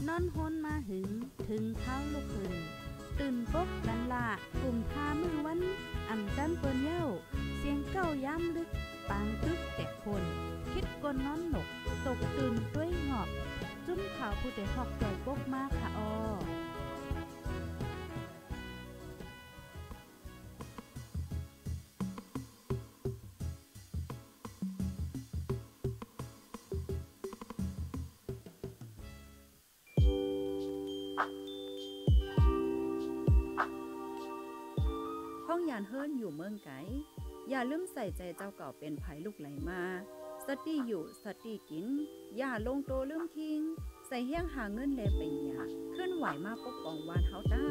นอนฮนมาหึงถึงเท้าลูกขึ้นตื่นปกกันละกลุ่มทามือวันอ่ำจันเปิ้นเย้าเสียงเก้าย้ำลึกปางตึกแต่คนคิดกนนอนหนกตกตื่นด้วยหงอบจุ้มข่าวผู้ใดหอกใจปกมากค่ะอห้องยานเฮิรนอยู่เมืองไกอย่าลืมใส่ใจเจ้าเก่าเป็นไผลูกไหลมาสติอยู่สติกินอย่าลงโตลืมคิงใส่เฮี้ยงหาเงินแลไปหยาเคลื่อนไหวมาปกป้องวานเฮาต้า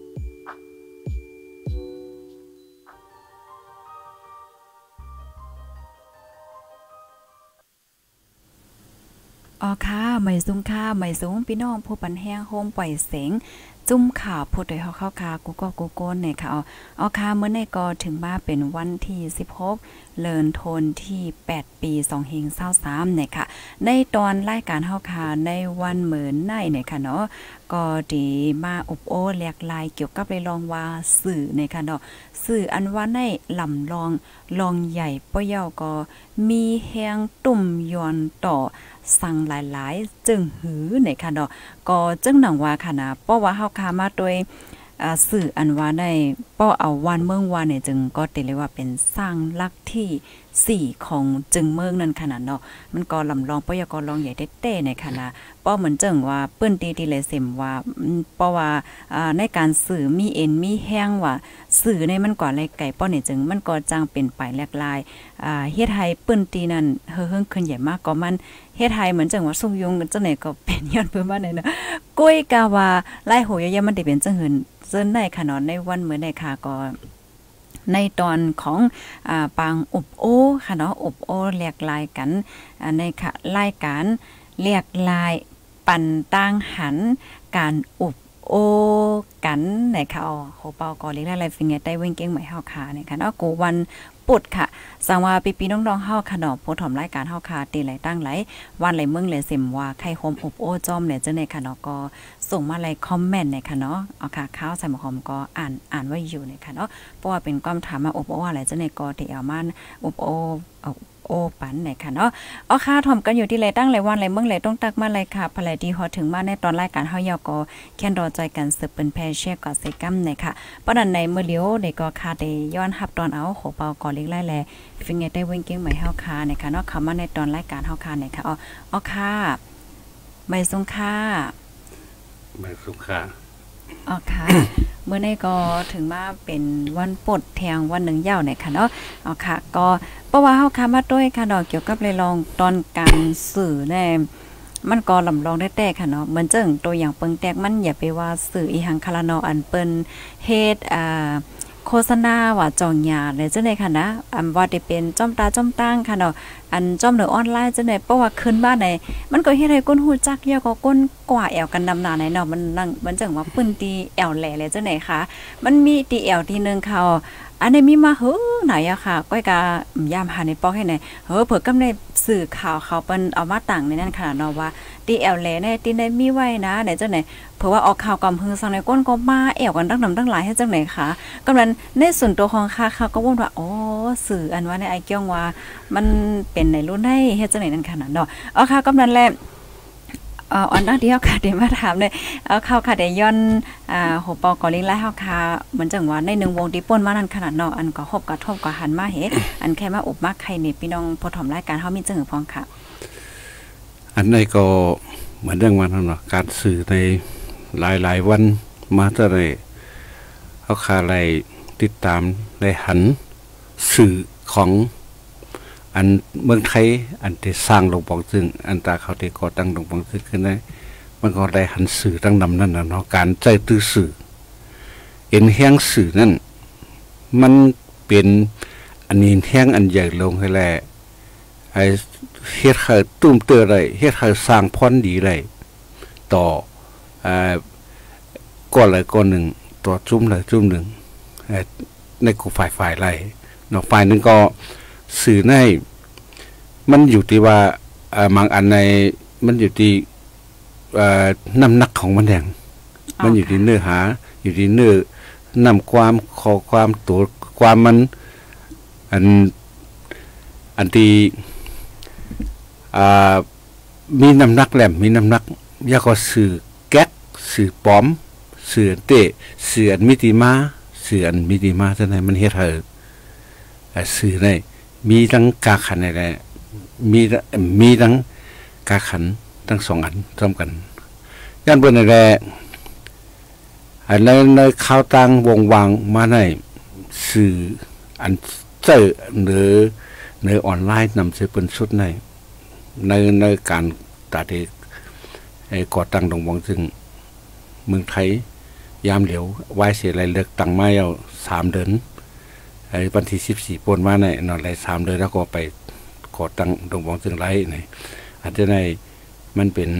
อ๋อค่ะไม่สูงค่ะไม่สูงพี่น้องผู้ปันแห้งโฮมปล่อยเสียงจุ่มข่าวพูดโดยเข้าคากูก็กูโกนเนี่ยค่ะเอาค่ะเมื่อในก็ถึงมาเป็นวันที่16เลินโทนที่8ปี2523เนี่ยค่ะในตอนรายการเฮาค่ะในวันเหมือนในเนี่ยค่ะเนาะก็ดีมาอบโอ้แหลกลายเกี่ยวกับเลยลองว่าสื่อเนี่ยค่ะเนาะสื่ออันว่าในลำลองใหญ่ป้อยาวก็มีแฮงตุ่มย้อนต่อสั่งหลายๆจึงหือในค่ะเนาะก็จึงหนังว่าค่ะนะเพราะว่าเฮาคามาโดยสื่ออันว่าได้ป้อเอาวันเมืองว่าเนี่ยจึงก็ติเลยว่าเป็นสร้างลักที่4ของจึงเมืองนั่นขนาดเนาะมันก็ลำลองป้อยก็ลองใหญ่เต้ๆในค่ะนะป้อเหมือนจึงว่าเปิ้นตีเลยเสมว่าเพราะว่าในการสื่อมีเอ็นมีแห้งว่าสื่อในมันก่ออะไรไก่ป้อเนี่ยจึงมันก็จังเป็นไปแหลกลายเฮ็ดให้เปิ้นตีนั่นเฮิงขึ้นใหญ่มากก็มันเฮ็ดให้เหมือนจังว่าซุ่มยงจังไหนก็เป็นย้อนเพิ่นว่าได้เนาะก้อยกาว่าไล่โหยะมันได้เป็นจังหืนเซินได้ค่ะเนาะในวันมื้อได้ค่ะก็ในตอนของปางอบโอ้ค่ะเนาะอบโอ้แหลกลายกันในค่ะรายการแหลกลายปั่นต่างหันการอบโอ้กันนะคะโหเปาก็เรียกได้ฟิงเกอร์ได้เว้งเก่งใหม่เฮาค่ะนะคะเนาะกูวันปุดค่ะสังว่าปีๆน้องๆเฮาค่ะเนาะผู้ถมรายการเฮาค่ะตีไหลตั้งไหลวันไหลเมืองเลยเสมว่าใครโฮมอบโอ้จอมเนี่ยจังได๋ค่ะเนาะก็ส่งมาไลคอมเมนต์นะคะเนาะเอาค่ะข้าวใส่หมอหอมก็อ่านไว้อยู่นะคะเนาะเพราะว่าเป็นความถามมาอบโอ้อะไรจังได๋ก็ที่เอามาอบโอ้ปันไหนค่ะเนาะเอาค่ะถ่อมกันอยู่ที่ไรตั้งไรวันไรเมืองไรต้องตักมาไรค่ะพลายดีฮอถึงมาในตอนรายการเฮายอก็แค่นรอใจกันสืบเป็นแพเช่ก็ใส่กัมไหนค่ะปะนันในเมื่อเลี้ยวเด็กก็คาได้ย้อนหับตอนเอาโหเปาก่อเล็กไล่แลฟิงเกอร์ได้เว้งเก่งใหม่เฮาค่ะนะคะเนาะเข้ามาในตอนรายการเฮาค่ะนะคะอ๋อค่ะไม่สงค่ะไม่สงค่ะอ๋อค่ะเมื่อในก็ถึงมาเป็นวันปดแทงวันหนึ่งยาวเนี่ยค่ะเนาะอ๋อค่ะก็เพราะว่าเฮาค่ะมาด้วยค่ะดอกเกี่ยวกับเลยลองตอนการสื่อแน่มันก็ลำลองได้แต่ค่ะเนาะเหมือนจังตัวอย่างเปิงแตกมันอย่าไปว่าสื่ออีหังคาราเนาะอันเปิ้นเฮ็ดโฆษณาว่าจองยาเลยจังได๋ค่ะนะว่าได้เป็นจ้อมตาจ้อมตั้งค่ะเนาะอันจ้อมเหนือออนไลน์จังได๋เพราะว่าขึ้นบ้านไหนมันก็เฮ็ดให้คนฮู้จักเยอะก็คนกว่าแอวกันนำหน้าไหนเนาะมันจังว่าปื้นตีแอวแหล่เลยจังได๋ค่ะมันมีตีแอวทีนึงค่ะอันนี้มีมาไหนอะค่ะก้อยกายามหาในปอกให้ไหนเผื่อกำในสื่อข่าวเขาเปิ้นเอามาตั้งในนั้นค่ะเนาะว่าตีแอวแหล่ในตีได้มีไว้นะไหนจังไหนเผื่อว่าออกข่าวกำพึงสังในก้นก็มาแอวกันตั้งนำตั้งหลายให้จังไหนค่ะกำลังในส่วนตัวของค่ะก็ว่าอ๋อสื่ออันว่าในไอเกี้ยงว่ามันเป็นในรุ่นให้เฮ็ดจังไหนนั่นค่ะเนาะค่ะกำลังแลอันนั้นที่เฮาค่ะได้มาถามเลยเข้าค่ะได้ย้อนโหปอกอลิงไล่เฮาค่ะเหมือนจังว่าใน1วงที่ป่นมานั่นขนาดเนาะอันก็ฮบกระทบก็หันมาเฮ็ดอันแค่มาอบมาไข่นี่พี่น้องพอถอมรายการเฮามีจังหือพองค่ะอันนี้ก็เหมือนเรื่องวันเนาะการสื่อในหลายวันมาตั้งแต่เฮาค่ะไล่ติดตามได้หันสื่อของอันเมืองไทยอันที่สร้างลงปองซึ่งอันตาเขาที่ก่อตั้งลงปองซึ่งขึ้นได้มันก็ได้หันสื่อตั้งนำนั่นน่ะเนาะการใจตื้อสื่อเอ็นแห้งสื่อนั่นมันเป็นอันนี้แห้งอันใหญ่ลงให้แลไอ้เฮ็ดให้ตุ้มเตอได้เฮ็ดให้สร้างพรดีได้ต่อก้อนหลายก้อนหนึ่งต่อจุ่มหลายจุ่มหนึ่งในกูฝ่ายไรเนาะฝ่ายนึงก็สื่อในมันอยู่ที่ว่าบางอันในมันอยู่ที่น้ำหนักของมันแดงมันอยู่ที่เนื้อหาอยู่ที่เนื้อนำความขอความตัวความมันอันที่มีน้ำหนักแหลมมีน้ำหนักยาก็สื่อแก๊กสื่อปอมสื่อเตะสื่อมิติมาสื่อมิติมาท่านไหนมันเฮ็ดให้สื่อในมีทั้งกาขันอะไรมีทั้งกาขันทั้งสองอันพร้อมกันย่านเบอร์ในแรในข่าวต่างวงวางมาในสื่ออันเจอในออนไลน์นำเสเป็นชุดในการตัดเอกก่อตั้งดงวังซึ่งเมืองไทยยามเหลียวไว้เสียอะไรเลือกตั้งมาเอา3 เดือนวันที่14ปนมาในนอนไร3 เดือนแล้วก็ไปก่อตั้งดงวังซึ่งไรนี่อาจจะในมันเป็น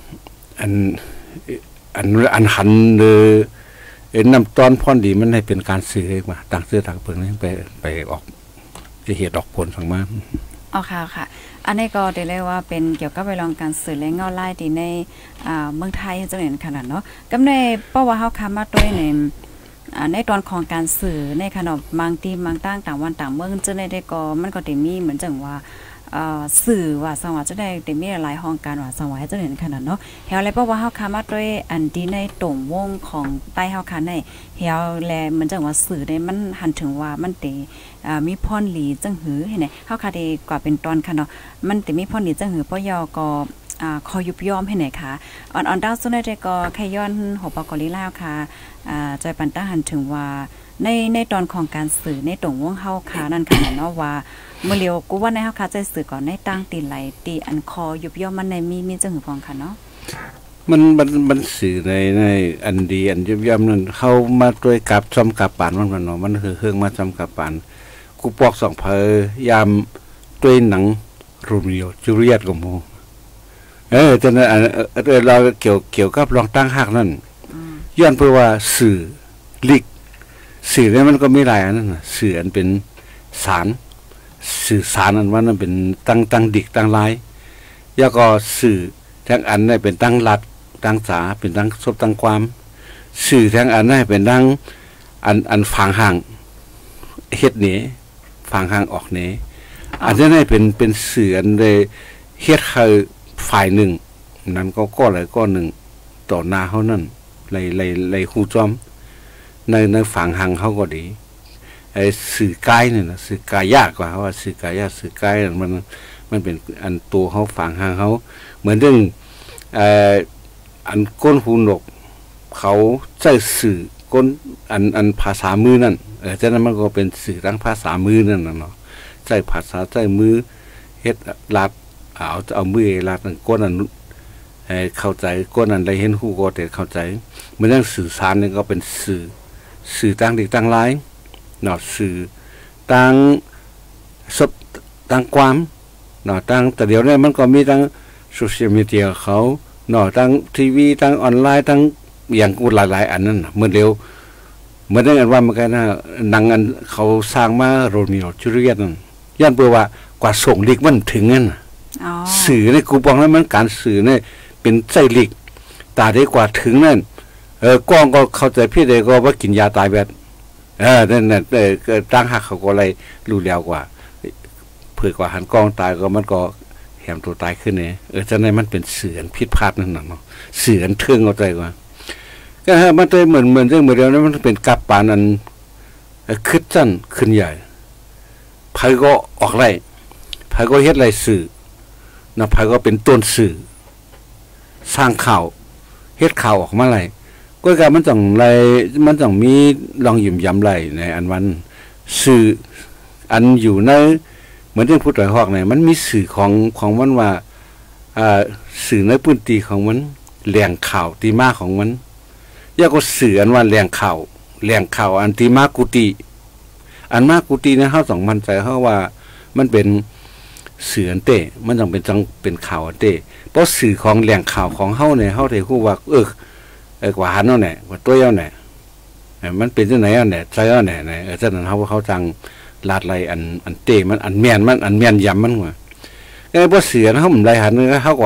อันหันนำตอนพ่อนดีมันให้เป็นการสื่อมาต่างเสื้อต่างเปิงนี่ไปออกจะเหตุออกผลฝั่งมาอ๋อค่ะอันนี้ก็ได้เรียกว่าเป็นเกี่ยวกับไปลองการสื่อและเงาไล่ที่ในเมืองไทยจะเห็นขนาดเนาะกับในเพราะว่าเฮาค้ามาด้วยในตอนของการสื่อในขนมบางทีบางต่างวันต่างเมืองจะได้ก็มันก็ได้มีเหมือนจังว่าสื่อว่าสวัสดิ์จะได้แต่มีหลายห้องการว่าสวัสดิ์จะเห็นขนาดเนาะเฮาเลยเพราะว่าเฮาค้ามาด้วยอันที่ในตรงวงของใต้เฮาค้าในเฮาแลมันจังว่าสื่อได้มันหันถึงว่ามันเตมีพรหลีจังหือเห็นไหมเฮาค้าได้กว่าเป็นตอนค่ะเนาะมันเตมีพรหลีจังหือเพราะยอก็คอยุบย่อมให้ไหนคะอ่อนดาวสุดได้ก็แค่ย้อนหัวปากอลิลาวค่ะจอยปันตาหันถึงว่าในตอนของการสื่อในตรงวงเฮาค่ะนั่นค่ะเนาะว่าเมื่อเร็วกูว่าในเฮาค่ะใจสื่อก่อนในตั้งตีไหลตีอันคอยุบย่อมมันในมีจังหือพองค่ะเนาะมันสื่อในอันดีอันยุบย่อมนั่นเข้ามาด้วยกับซ้ำกับปานมันเนาะมันคือเครื่องมาซ้ำกับปานกูปอก2 เพยามด้วยหนังรูมิโอจูเลียตกับโมจนเราเกี่ยวกับรองตั้งหักนั่นย้อนเพื่อว่าสื่อลิกสื่อเนี่ยมันก็มีหลายอันนั่นน่ะสื่ออันเป็นสารสื่อสารอันว่านั่นเป็นตั้งดิกตั้งลายแล้วก็สื่อทั้งอันได้เป็นตั้งรัดตั้งสาเป็นตั้งซบตั้งความสื่อทั้งอันได้เป็นตั้งอันฝังห่างเฮ็ดนี้ฝังห่างออกนี้อันนั้นเป็นสื่ออันได้เฮ็ดให้ฝ่ายหนึ่งนั้นก็อะไรก็หนึ่งต่อหน้าเขานั่นไล่หูจอมในฝั่งหังเขาก็ดีไอ้สื่อกายเนี่ยนะสื่อกายยากกว่าว่าสื่อกายยากสื่อกายมันเป็นอันตัวเขาฝั่งหังเขาเหมือนเรื่องอันก้นหูหนกเขาใช้สื่อก้นอันภาษามือนั่นฉะนั้นมันก็เป็นสื่อทั้งภาษามือนั่นเนาะใช้ภาษาใช้มือเฮ็ดลัดเอามือลาดก้นอันเข้าใจก้นอันได้เห็นหูก็แต่เข้าใจเหมือนเรื่องสื่อสารนี่ก็เป็นสื่อต่างเด็กต่างหลายเนาะสื่อต่างสดต่างความเนาะต่างแต่เดี๋ยวนี้มันก็มีทั้งโซเชียลมีเดียเขาเนาะทั้งทีวีทั้งออนไลน์ทั้งอย่างกูหลายๆอันนั้นเมื่อเร็วเหมือนกันว่ามันก็น่าหนังอันเขาสร้างมาโรมิโอจูเลียตนั่นย้อนเพื่อว่ากว่าส่งลิกมันถึงนั่นสื่อในกูบอกแล้วมันการสื่อเนี่ยเป็นใจลิกตาได้กว่าถึงนั่นกล้องก็เข้าใจพี่ได้ก็ว่ากินยาตายแบบนั่นตั้งหักเขาก็อะไรรู้แล้วกว่าเผื่อกว่าหันกล้องตายก็มันก็แหมตัวตายขึ้นเนี่ยจะในมันเป็นสื่อผิดพลาดนั่นเนาะสื่อเทิงเอาใจกว่าก็มันเลยเหมือนเรื่องเมื่อเดียวนั้นมันเป็นกับปานอันขึ้นสั้นขึ้นใหญ่ไผก็ออกไรไผก็เฮ็ดไรสื่อนะไผก็เป็นต้นสื่อสร้างข่าวเฮ็ดข่าวออกมาไรก็การมันต้องมีลองหยิมย้ำไรในอันวันสื่ออันอยู่ในเหมือนที่พูดต่อยหอกเนี่ยมันมีสื่อของมันว่าสื่อในพื้นที่ของมันแหล่งข่าวตีมาของมันยากก็สื่ออันว่าแหล่งข่าวอันตีมากุติอันมากุติเนี่ยเขาต้องมั่นใจเขาว่ามันเป็นสื่ออันเต้มันต้องเป็นข่าวอันเต้เพราะสื่อของแหล่งข่าวของเขาเนี่ยเขาได้รู้ว่ากว่าหันเอาเนี่ยกว่าตัวเอาเนี่ยมันเป็นที่ไหนเอาเนี่ยใจเอาเนี่ยฉะนั้นเขาจังลาดไรอันเต้มันอันแม่นยำมันว่าไอ้พวกเสือนะเขาเหมือนไรหันเนี่ยเขาว่า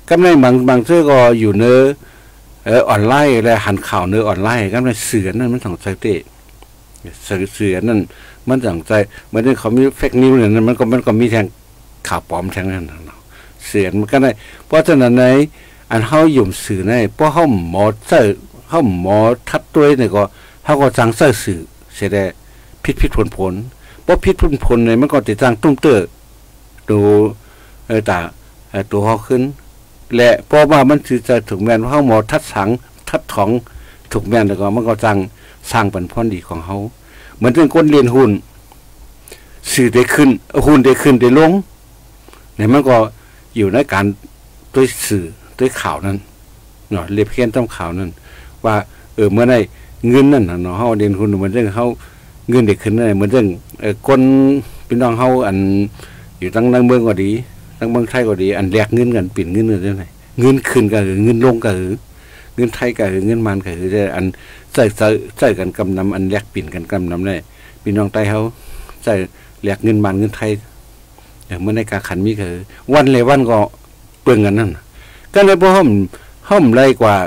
ก็ในบางซื่อก็อยู่เนื้อออนไลน์อะไรหันข่าวเนื้อออนไลน์ก็ในเสือนั่นมันสองใจเตะเสือนั่นมันสองใจเหมือนที่เขามีเฟกนิวเนี่ยมันก็มีแทงข่าวปลอมแทงนั้นเสือมันก็ได้เพราะฉะนั้นในอันเฮาหยุ่มสื่อในเพราะเฮาหมอเสื้อเฮาหมอทัดตัวเนี่ยก็เฮาก็จังเสื้อสื่อเสียได้พิษผลเพราะพิษผลเนี่ยมันก็ติดจังตุ้มเตอร์ดูตาตัวเฮาขึ้นและเพราะว่ามันคือจะถูกแม่นเฮาหมอทัดของถูกแม่นแล้วก็มันก็จังสร้างผลพรดีของเฮาเหมือนเป็นคนเรียนหุ้นสื่อได้ขึ้นหุ้นได้ขึ้นได้ลงเนี่ยมันก็อยู่ในการด้วยสื่อด้วยข่าวนั้นเนาะเรียบเคียนต้องข่าวนั้นว่าเมื่อได้เงินนั่นเนาะเฮาเรียนหุ้นเหมือนเรื่องเฮาเงินได้ขึ้นได้เหมือนเรื่องคนพี่น้องเฮาอันอยู่ตั้งเมืองก็ดีตั้งเมืองไทยก็ดีอันแลกเงินกันปิ่นเงินจังได๋เงินขึ้นก็คือเงินลงก็คือเงินไทยก็คือเงินมันก็คืออันใช้กันกำนำอันแลกปิ่นกันกำนำได้พี่น้องไทยเฮาใช้แลกเงินมันเงินไทยเมื่อในการขันมีคือวันเลยวันก็เปลืองกันนั่นก็เลยบ่ห้อมไรกว่า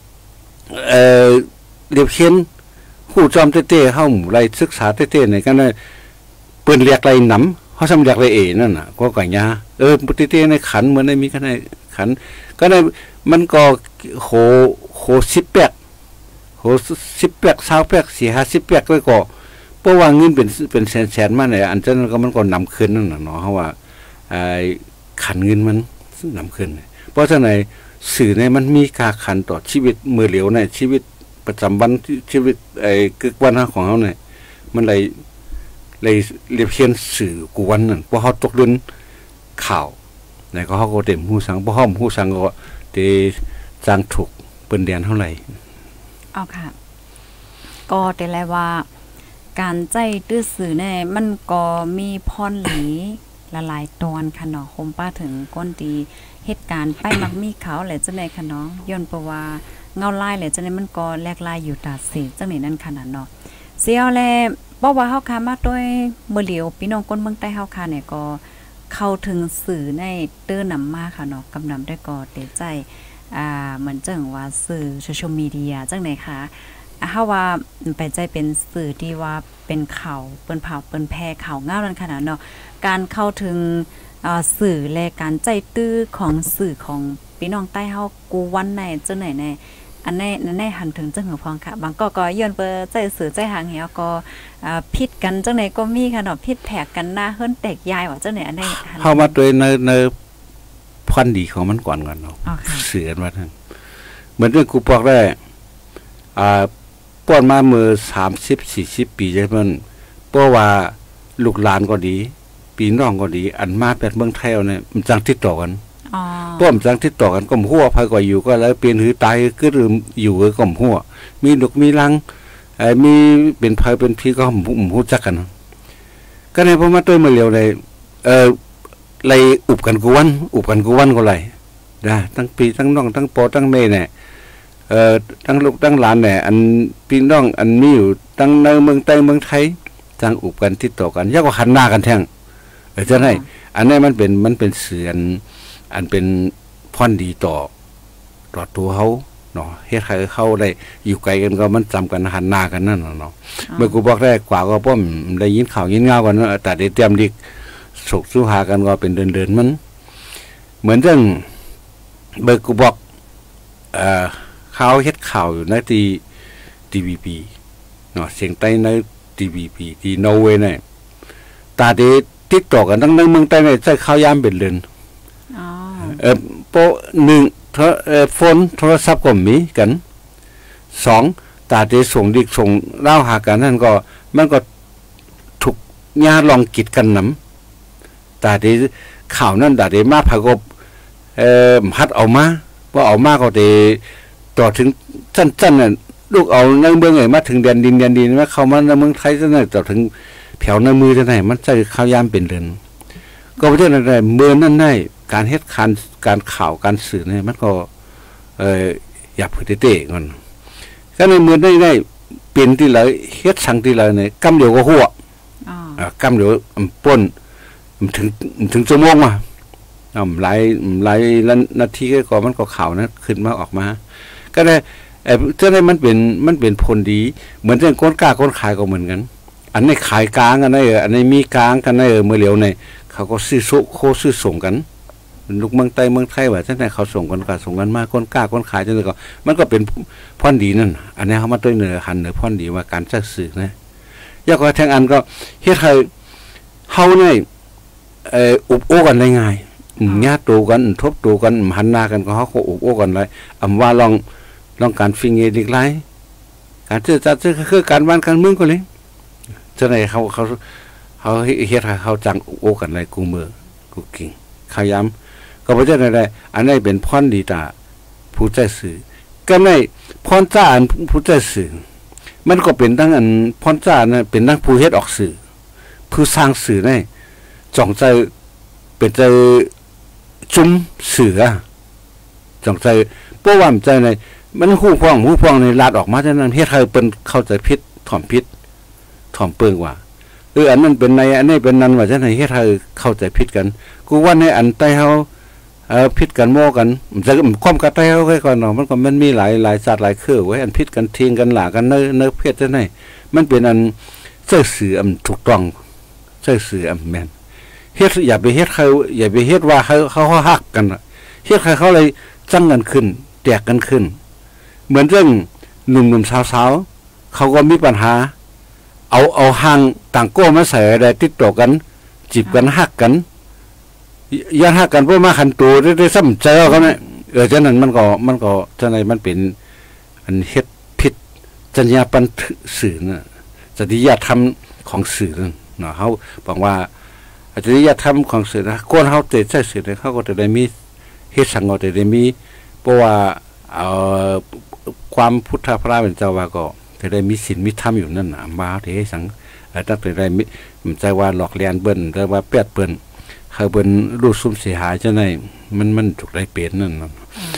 เรียบเขียนผู้จอมเต้ๆเฮาไรศึกษาเต้ๆนี่ก็ได้เปิ้นเรียกไรหนำเฮาซ้ำเรียกไรนั่นน่ะก็ก่ยาเต้ๆในขันเหมือนได้มีกันในขันก็ได้มันก็โห10แปกโห10แปก20แปก4-50แปกเลยก็เพราะว่าเงินเป็นแสนๆมาเนี่ยอันนั้นก็มันก็นำคืนนั่นน่ะเนาะเฮาว่าขันเงินมันนำคืนเพราะฉะนั้นสื่อในมันมีค่าขันต่อชีวิตมือเหลียวในชีวิตประจำวันชีวิตกึกวันของเฮาเนี่ยมันเลยเรียบเคียนสื่อกูวันนั่นเพราะเฮาตกเดินข่าวไหนก็เฮาก็เต็มฮู้สังบ่ฮ้อมฮู้สังก็ได้จางถูกเปิ้นเดือนเท่าไหร่เอาค่ะก็แต่แลว่าการใจตื้อสื่อเนี่ยมันก็มีพรหลีละลายตอนค่ะเนาะคมป้าถึงก้นดีเหตุการณ์ไปมักมีเขาแหละจังได๋ค่ะเนาะย้อนเพราะว่าเงาลายแหละจังได๋มันก็แลกลายอยู่ตาเสจังได๋นั่นขนาดเนาะเสียวแลบ่ว่าเฮาค่ะมาด้วยมื้อเหลียวพี่น้องคนเมืองใต้เฮาค่ะเนี่ยก็เข้าถึงสื่อในเตื้อนำมาค่ะเนาะกำนำได้ก็เตใจเหมือนจังว่าสื่อโซเชียลมีเดียจังได๋ค่ะเฮาว่าไปใจเป็นสื่อที่ว่าเป็นข่าวเปิ้นเผาเปิ้นแพร่ข่าวเงานั่นขนาดเนาะการเข้าถึงสื่อและการใจตื้อของสื่อของพี่น้องใต้เฮากูวันไหนจังไหนแน่อันในหันถึงจังหือพองค่ะบางก็ย้อนเปใจสื่อใจหางเหี่ยวก็ผิดกันจังไหนก็มีค่ะเนาะผิดแผกกันหน้าเฮิ้นแตกยายว่าจังไหนอันใดเฮามาด้วยในพันธุ์ดีของมันก่อนเนาะเสือมาท่านเหมือนเรื่องกูบอกได้ป้อนมาเมื่อ30-40 ปีใช่เพิ่นเพราะว่าลูกหลานก็ดีพี่น้องก็ดีอันมาเป็นเมืองไทยเนี่ยมันจังติดต่อกันป้อมจังติดต่อกันก็หัวภัยก็อยู่ก็แล้วเปลี่ยนหือตายก็ลืมอยู่ก็หัวมีลูกมีลังมีเป็นภัยเป็นพี่ก็หูจักกันก็ในพอมาตัวมาเร็วเลยเลยอุบกันกูวันก็เลยได้ทั้งปีทั้งน้องทั้งปอทั้งเมย์เนี่ยทั้งลูกทั้งหลานเนี่ยอันพี่น้องอันมีอยู่ทั้งในเมืองใต้เมืองไทยจังอุบกันติดต่อกันยากกว่าหันหน้ากันแท่งจะให้อันนี้มันเป็นเสือนอันเป็นพรดีต่อตัวเขาเนาะเฮ็ดให้เขาได้อยู่ไกลกันก็มันจำกันหันหน้ากันนั่นเนาะเมื่อกูบอกได้กว่าก็ป้อมได้ยินข่าวยินเงากันแต่ได้เตรียมดิกสกสู้หากันก็เป็นเดินมันเหมือนเรื่องเมื่อกูบอกเขาเฮ็ดข่าวอยู่ในTVB เนาะเสียงใต้ในTVB ที่นอร์เวย์เนี่ยตาได้ติดต่อกันทั้งเมืองใต้เนี่ยใช้ข้าวยามเป็นเดือนโป1โฟนโทรศัพท์ก็มีกัน2ตาได้ส่งดิกส่งเล่าหากันนั่นก็มันก็ถูกญาลองกิจกันนำตาได้ข่าวนั้นตาได้มาพากบฮัดเอามาว่าเอามาก็ได้ต่อถึงสั้นๆน่ะลูกเอาในเมืองไหนมาถึงแดนดินว่าเข้ามาในเมืองไทยซะหน่อยต่อถึงแถวในมือซะหน่อยมันใช้ข้าวยามเป็นเดือนก็ประเทศนั้นได้เมืองนั้นได้การเฮ็ดการข่าวการสื่อเนี่ยมันก็อยากเตะๆก่อนก็ในเมืองได้เป็นที่ไหลเฮ็ดสั่งที่ไหลเนี่ยกำเดียวก็หัวกำเดียวป่นถึงชั่วโมงมาหลายนาทีก็มันก็ข่าวนะขึ้นมาออกมาก็ได้เจ้าได้มันเป็นผลดีเหมือนเรื่องก้นกล้าก้นขายก็เหมือนกันอันนี้ขายกลางอันนี้มีกลางกันได้เมื่อเหลียวในเขาก็ซื้อซื้อส่งกันลูกเมืองไทยว่าท่านไหนเขาส่งกันก็ส่งกันมาก้นกล้าก้นขายจังเลยก็มันก็เป็นพรดีนั่นอันนี้เขามาตัวเหนือหันเหนือพรดีว่าการจัดสื่อนะยากกว่าแทงอันก็เฮ็ดให้เฮาเนี่ยอุบโอ้กันได้ง่ายญาติตัวกันทบตัวกันหันหน้ากันก็เขาอุบโอ้กันเลยว่าลองการฟิงเงดิกไลการเจอจัดคือการบ้านการเมืองก็เลยเจ้าไหนเขาเฮ็ดให้เขาจังโอ้กันเลยกูมือกูกิ่งขย้ำก็เพราะฉะนั้นได้อันนี้เป็นพรดีตาผู้ใจสื่อก็ในพรจ้าอันผู้ใจสื่อมันก็เป็นทั้งอันพรจ้านะเป็นทั้งผู้เฮ็ดออกสื่อผู้สร้างสื่อได้จ่องใจเป็นใจจุ้มสื่อจ่องใจเพราะว่าใจในมันหูพองในลาดออกมาฉะนั้นเฮ็ดให้เปิ้นเข้าใจผิดถ่อมพิษถ่อมเปิงว่าอันนั้นเป็นในอันนี้เป็นนั้นว่าฉะนั้นเฮ็ดให้เข้าใจผิดกันกูว่าในอันใต้เฮาผิดกันโม้กันจะความกระใต้เฮาไว้ก่อนเนาะมันมีหลายศาสตร์หลายเครือไว้อันผิดกันทิ้งกันหลากันเนื้อเพศจังได๋มันเป็นอันเสื่อสื่ออันถูกต้องเสื่อสื่ออันแม่นเฮ็ดอย่าไปเฮ็ดเขาอย่าไปเฮ็ดว่าเขาฮักกันเฮ็ดให้เขาเลยจังกันขึ้นแตกกันขึ้นเหมือนเรื่องหนุ่มๆสาวๆเขาก็มีปัญหาเอาหางต่างโก้มาใส่อะไรติดต่อกันจีบกันฮักกันยันฮักกันเพราะมาขันตัวได้ซ้ำใจเขาเนี่ยฉะนั้นมันก็จังได๋มันเป็นอันเฮ็ดผิดจรรยาบรรณสื่อน่ะจริยธรรมของสื่อนั่นเนาะเฮาบอกว่าจริยธรรมของสื่อนะคนเฮาเตะใช้สื่อเขาก็จะได้มีเฮ็ดสังก็จะได้มีเพราะว่าความพุทธพระเป็นเจ้าว่าก็จะได้มีศีลมีธรรมอยู่นั่นน่ะมาเทสังตั้งแต่ได้มีใจว่าหลอกเลียนเบิ้นแต่ว่าเปียดเปิ้นเขาเบิ้นรูปซุ่มเสียหายจังได๋มันถูกได้เป็นนั่นน่ะ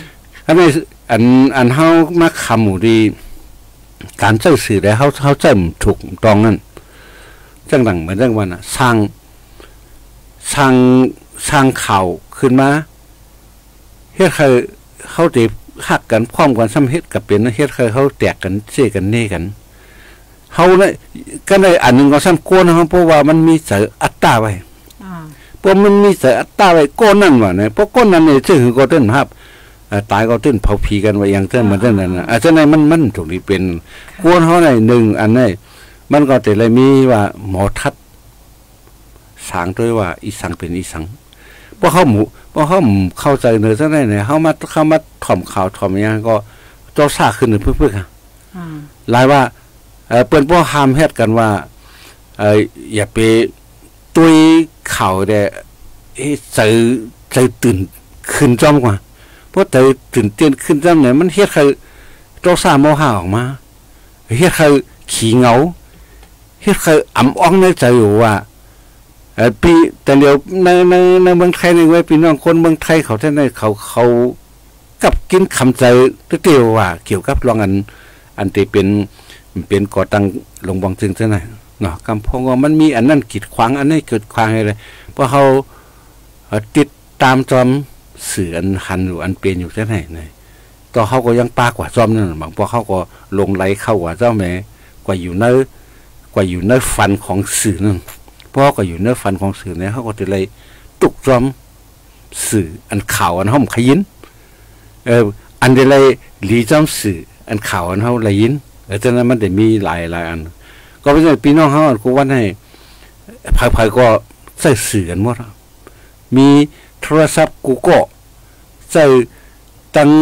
อันเฮามาคำหมู่ดีการใช้สื่อได้เฮาใช้ถูกต้องนั่นจังดังเหมือนจังว่าน่ะสร้างข่าวขึ้นมาเฮ็ดให้เขาได้ฮักกันพร้อมกันซ้ำเฮ็ดกับเป็นเฮ็ดให้เขาแตกกันเสียกันเน่กันเฮาเนี่ยก็ได้อันนึงก็ซ้ำโกนเฮาเพราะว่ามันมีเสอัตตาไว้เพราะมันมีเสอัตตาไว้โกนนั่นว่าเนี่ยเพราะโกนนั้นนี่ชื่อก็ต้นครับตายก็ต้นเผาผีกันไว้อย่างเต้นมันเต้นนั่นน่ะฉะนั้นมันถูกนี่เป็นโกนเฮาได้1อันนี้มันก็แต่เลยมีว่าหมอทัดสางด้วยว่าอีสังเป็นอีสังเพราะเขาเข้าใจเนื้อซะได้เนี่ยเข้ามาถ่อมข่าวถ่อมอย่างก็เจ้าซ่าขึ้นเพื่อหลายว่าเปิ้นบ่ห้ามเฮ็ดกันว่าอย่าไปตุยข่าวได้ใจตื่นขึ้นจ้อมกว่าเพราะใจตื่นเต้นขึ้นจ้อมเนี่ยมันเฮ็ดให้เจ้าซ่าโมหะออกมาเฮ็ดให้ขี้เหงาเฮ็ดให้อ่ำอ่องในใจอยู่ว่าปีแต่เดี๋ยวในเมืองไทยในไว้พี่น้องคนเมืองไทยเขาท่านเขากับกินคำใจเตี้ยวว่าเกี่ยวกับรองอันที่เป็นก่อตั้งลงบางจึงเท่านั้นเนาะกำพงว่ามันมีอันนั้นกีดขวางอันนี้เกิดขวางอะไรเพราะเขาติดตามจอมสื่ออันหันอยู่อันเป็นอยู่เท่าไหร่เนี่ยต่อเขาก็ยังปากกว่าจอมนั่นบางเพราะเขาก็ลงไหลเข้ากว่าเจ้าแม่กว่าอยู่ในฟันของสื่อนั่นเพราะก็อยู่เนื้อฟันของสื่อเนี่ยเขาก็จะเลยตุกจอมสื่ออันข่าวอันห้อมขยินอันเดเลยหลีจอมสื่ออันข่าวอันเฮาไหลยินฉะนั้นมันได้มีหลายอันก็เพราะฉะนั้นพี่น้องเฮากูว่าให้ภายก็ใช้สื่อกันหมดมีโทรศัพท์กูก็ใช้ตั้ง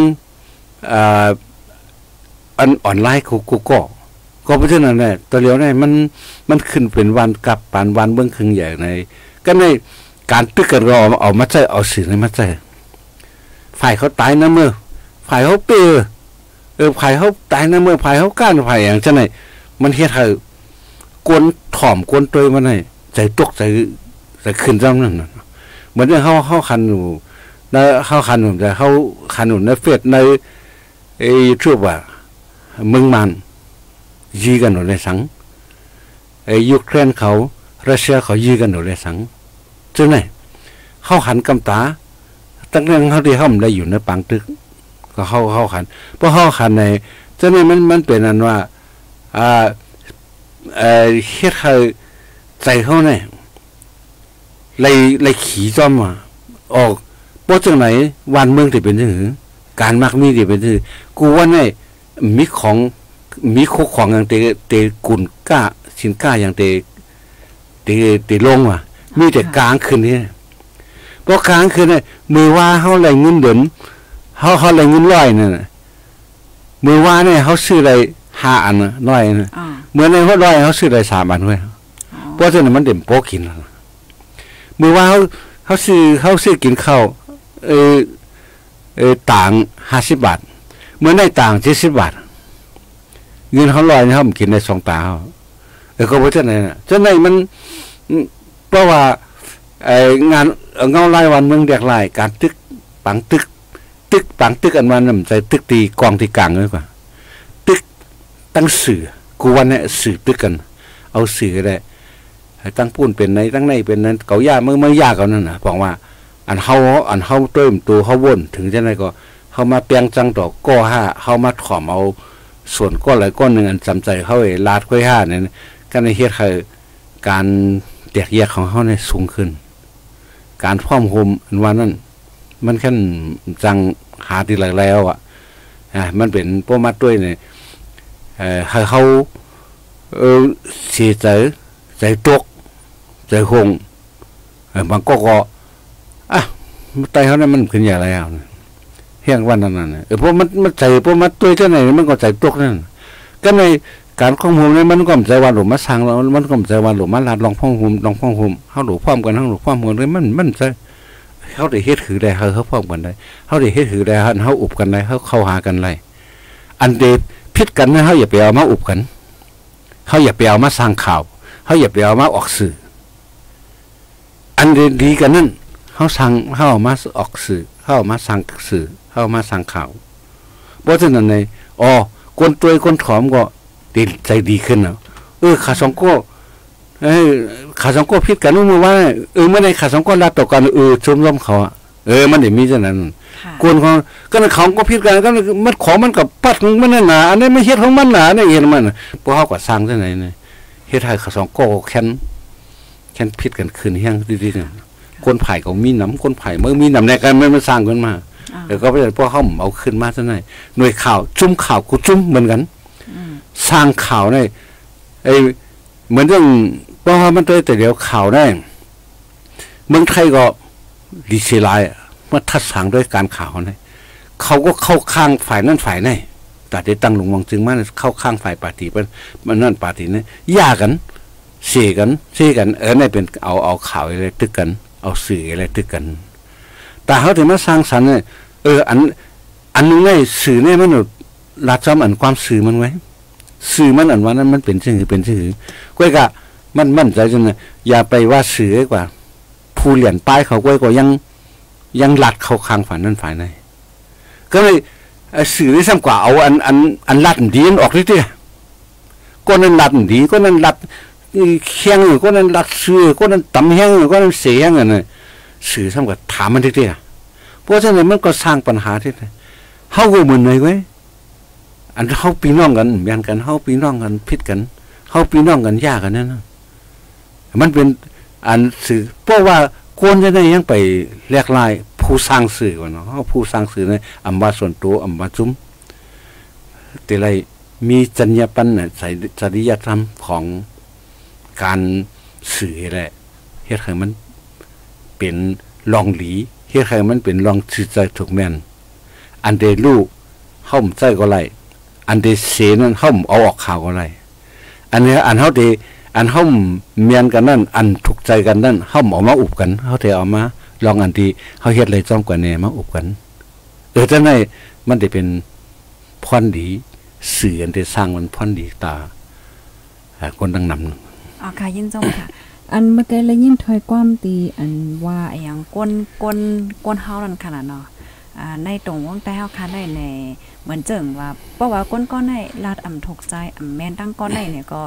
อันออนไลน์กูก็เพราะฉะนั้นแหละตัวเดียวเนี่ยมันขึ้นเป็นวันกับปานวันเบื้องครึ่งใหญ่ในก็ในการตึกกันรอเอามาใช้เอาสื่อมาใช้ฝ่ายเขาตายนะเมื่อฝ่ายเขาเปฝ่ายเขาตายนะเมื่อฝ่ายเขาก้านฝ่ายอย่างเช่นไหนมันเฮ็ดให้กวนถ่อมกวนตัวมันให้ใจตกใจขึ้นจ้ำนั่นเหมือนเขาคันอยู่นะเขาคันอยู่แต่เขาคันอยู่ในเฟซในชื่อว่าเมืองมันยีกันหนูเลยสังยูเครนเขารัสเซียเขายีกันหนูเลยสังจนไหนเขาหันกำตาตั้งเรื่องเขาที่เขาได้อยู่ในปังตึกก็เข้าขันเพราะเข้าขันในเจ้านี่มันเป็นอันว่าเฮ็ดให้ใจเขาเนี่ยเลยขี่จอมมาออกเพราะจังไหนวันเมืองที่เป็นถือการมักมีที่เป็นถือกูว่าเนี่ยมีคุกของอย่างเตกุนก้าสินก้าอย่างเตลงว่ะมีแต่กลางคืนนี่เพราะกลางคืนเนี่ยมือว่าเขาอะไรเงินเดือนเขาอะไรเงินร้อยนั่นมือว่าเนี่ยเขาซื้ออะไร5 อันน้อยนะเมื่อในเขาร้อยเขาซื้ออะไร3 อันไว้เพราะฉะนั้นมันเด่นโป๊กินมือว่าเขาซื้อกินข้าวต่าง50 บาทเมื่อได้ต่าง70 บาทเงินเขาร้อยเนี่ยเขากินได้2 ตาก็เพราะฉะนั้นเจ้าไหนมันเพราะว่างานเงาลายวันเมืองเด็กลายการตึกปังตึกปังตึกอันมันใจตึกตีกองตีกลางเลยกว่าตึกตั้งสื่อกูวันเนี่ยสื่อตึกกันเอาสื่อได้ตั้งปูนเป็นในตั้งในเป็นนั้นเก่ายากเมื่อยากเขานั่นนะบอกว่าอันเฮาเติมตัวเขาวนถึงจะไหนก็เขามาเปียงจังดอกก้อ5เขามาถ่อมเอาส่วนก้อนหลายก้อนหนึ่งอันจำใจเขาลาดก้อย5เนี่ยก็ในเฮ็ดให้การแตกแยกของเขาเนี่ยสูงขึ้นการพร้อมโฮมอันว่านั้นมันขั้นจังหาที่หลายแล้วมันเป็นพวกมัดด้วยเนี่ยให้เขาเสียใจตกใจหงบางก็ใจเขาเนี่ยมันขึ้นอย่างไรเอาเฮียงวันนั้นน่ะเพราะมันใจพวกมัดด้วยเจ้าไหนมันก็ใจตกนั่นก็ในการข้องหุมเนี่ยมันก็ใจว่าหลุมมาสั่งแล้วมันก็ใจว่าหลุมมาลาดลองพ้องหุมเขาหลุมพร้อมกันเขาหลุมพร้อมกันเลยมันใจเขาได้เฮ็ดถือได้เขาพร้อมกันได้เขาได้เฮ็ดถือได้เขาอุบกันได้เขาเข้าหากันไรอันเดพิษกันนะเขาอย่าไปเอามาอุบกันเขาอย่าไปเอามาสร้างข่าวเขาอย่าไปเอามาออกสื่ออันดีกันนั่นเขาสั่งเขาเอามาออกสื่อเขาเอามาสั่งสื่อเขาเอามาสั่งข่าวเพราะฉะนั้นในคนตัวคนถอมก็ดีใจดีขึ้นแล้วขาสองก็พิษกันนู่นว่าเมื่อในขาสองก็ลาตกกันชมล้มเขามันได้มีเช่นนั้นคนเขาก็เขาก็พิษกันก็มันของมันกับปัดของมันหนาอันนี้ไม่เฮ็ดของมันหนาเนี่ยเองมันพวกเขาก็สร้างเช่นไหนเนี่ยเฮ็ดให้ขาสองก็แค้นพิษกันขึ้นเฮี้ยงดีๆเนี่ยคนไผ่เขามีน้ำคนไผ่เมื่อมีน้ำในกันมันสร้างขึ้นมาก็ไปพวกเขาเอาขึ้นมาเช่นไหนหน่วยข่าวจุ่มข่าวกูจุ่มเหมือนกันสร้างข่าวเนี่ยเหมือนเรื่องเพราะว่ามันตัวแต่เดี๋ยวข่าวได้เมืองไทยก็ดีเซลายมาทัดสางด้วยการข่าวเนี่ยเขาก็เข้าข้างฝ่ายนั่นฝ่ายนี่แต่ได้ตั้งหลวงวังจึงมาเข้าข้างฝ่ายปาฏิมันนั่นปาฏิเนี่ยยากกันเสียกันนี่เป็นเอาข่าวอะไรตึกกันเอาสื่ออะไรตึกกันแต่เขาถึงมาสร้างสรรค์เนี่ยอันนึงเนี่ยสื่อเนี่ยมันหลักจำอันความสื่อมันไว้สื่อมันอันว่านั้นมันเป็นชื่อก้อยกะมันมั่นใจจนเนี่ยอย่าไปว่าสื่อกว่าผู้เหรียญป้ายเขาก้อยก็ยังหลัดเข้าข้างฝ่ายนั้นฝ่ายในก็เลยสื่อได้ซ้ำกว่าเอาอันลัดดีออกเรื่อยๆก็นั้นลัดดีก็นั้นลัดเคียงก็นั้นลัดสื่อก็นั้นตำแห้งก็นั้นเสียงอะไรสื่อซ้ำกว่าถามมันเรื่อยๆเพราะฉะนั้นมันก็สร้างปัญหาที่เฮาก็เหมือนเลยเว้ยอันเฮาพี่น้องกันแบ่งกันเฮาพี่น้องกันพิษกันเฮาพี่น้องกันยากกันนั่นนะมันเป็นอันสื่อเพราะว่าควรจะได้ยังไปแลกลายผู้สร้างสื่อก่อนเนาะผู้สร้างสื่อในอำนาจส่วนตัวอำนาจจุ้มแต่ไรมีจรรยาบรรณใส่จริยธรรมของการสื่อแหละเฮ็ดให้มันเป็นลองหลีเฮ็ดให้มันเป็นลองสื่อใจถูกแม่นอันเดลูกเฮาใจก็ไรอันเดเสนั้นเฮาเอาออกข่าวก็ไรอันนี้อันเฮาเดอันเฮาเมียนกันนั่นอันถูกใจกันนั่นเฮาเอามาอุบกันเฮาได้เอามาลองอันที่เฮาเฮ็ดเลยจ้อมกว่าแน่มาอุบกันจังได๋มันได้เป็นพรดีสื่ออันได้สร้างมันพรดีตาคนดังนำค่ะยินจงค่ะอันเมื่อกี้เลยยินถอยความตีอันว่าอย่างก้นเฮานั่นขนาดเนาะในตรงวงใต้เฮาค่ะได้ในเหมือนเจิงว่าเพราะว่าก้นก้อนในลาดอ่ำถูกใจอ่ำแม่นตั้งก้อนในเนี่ยก็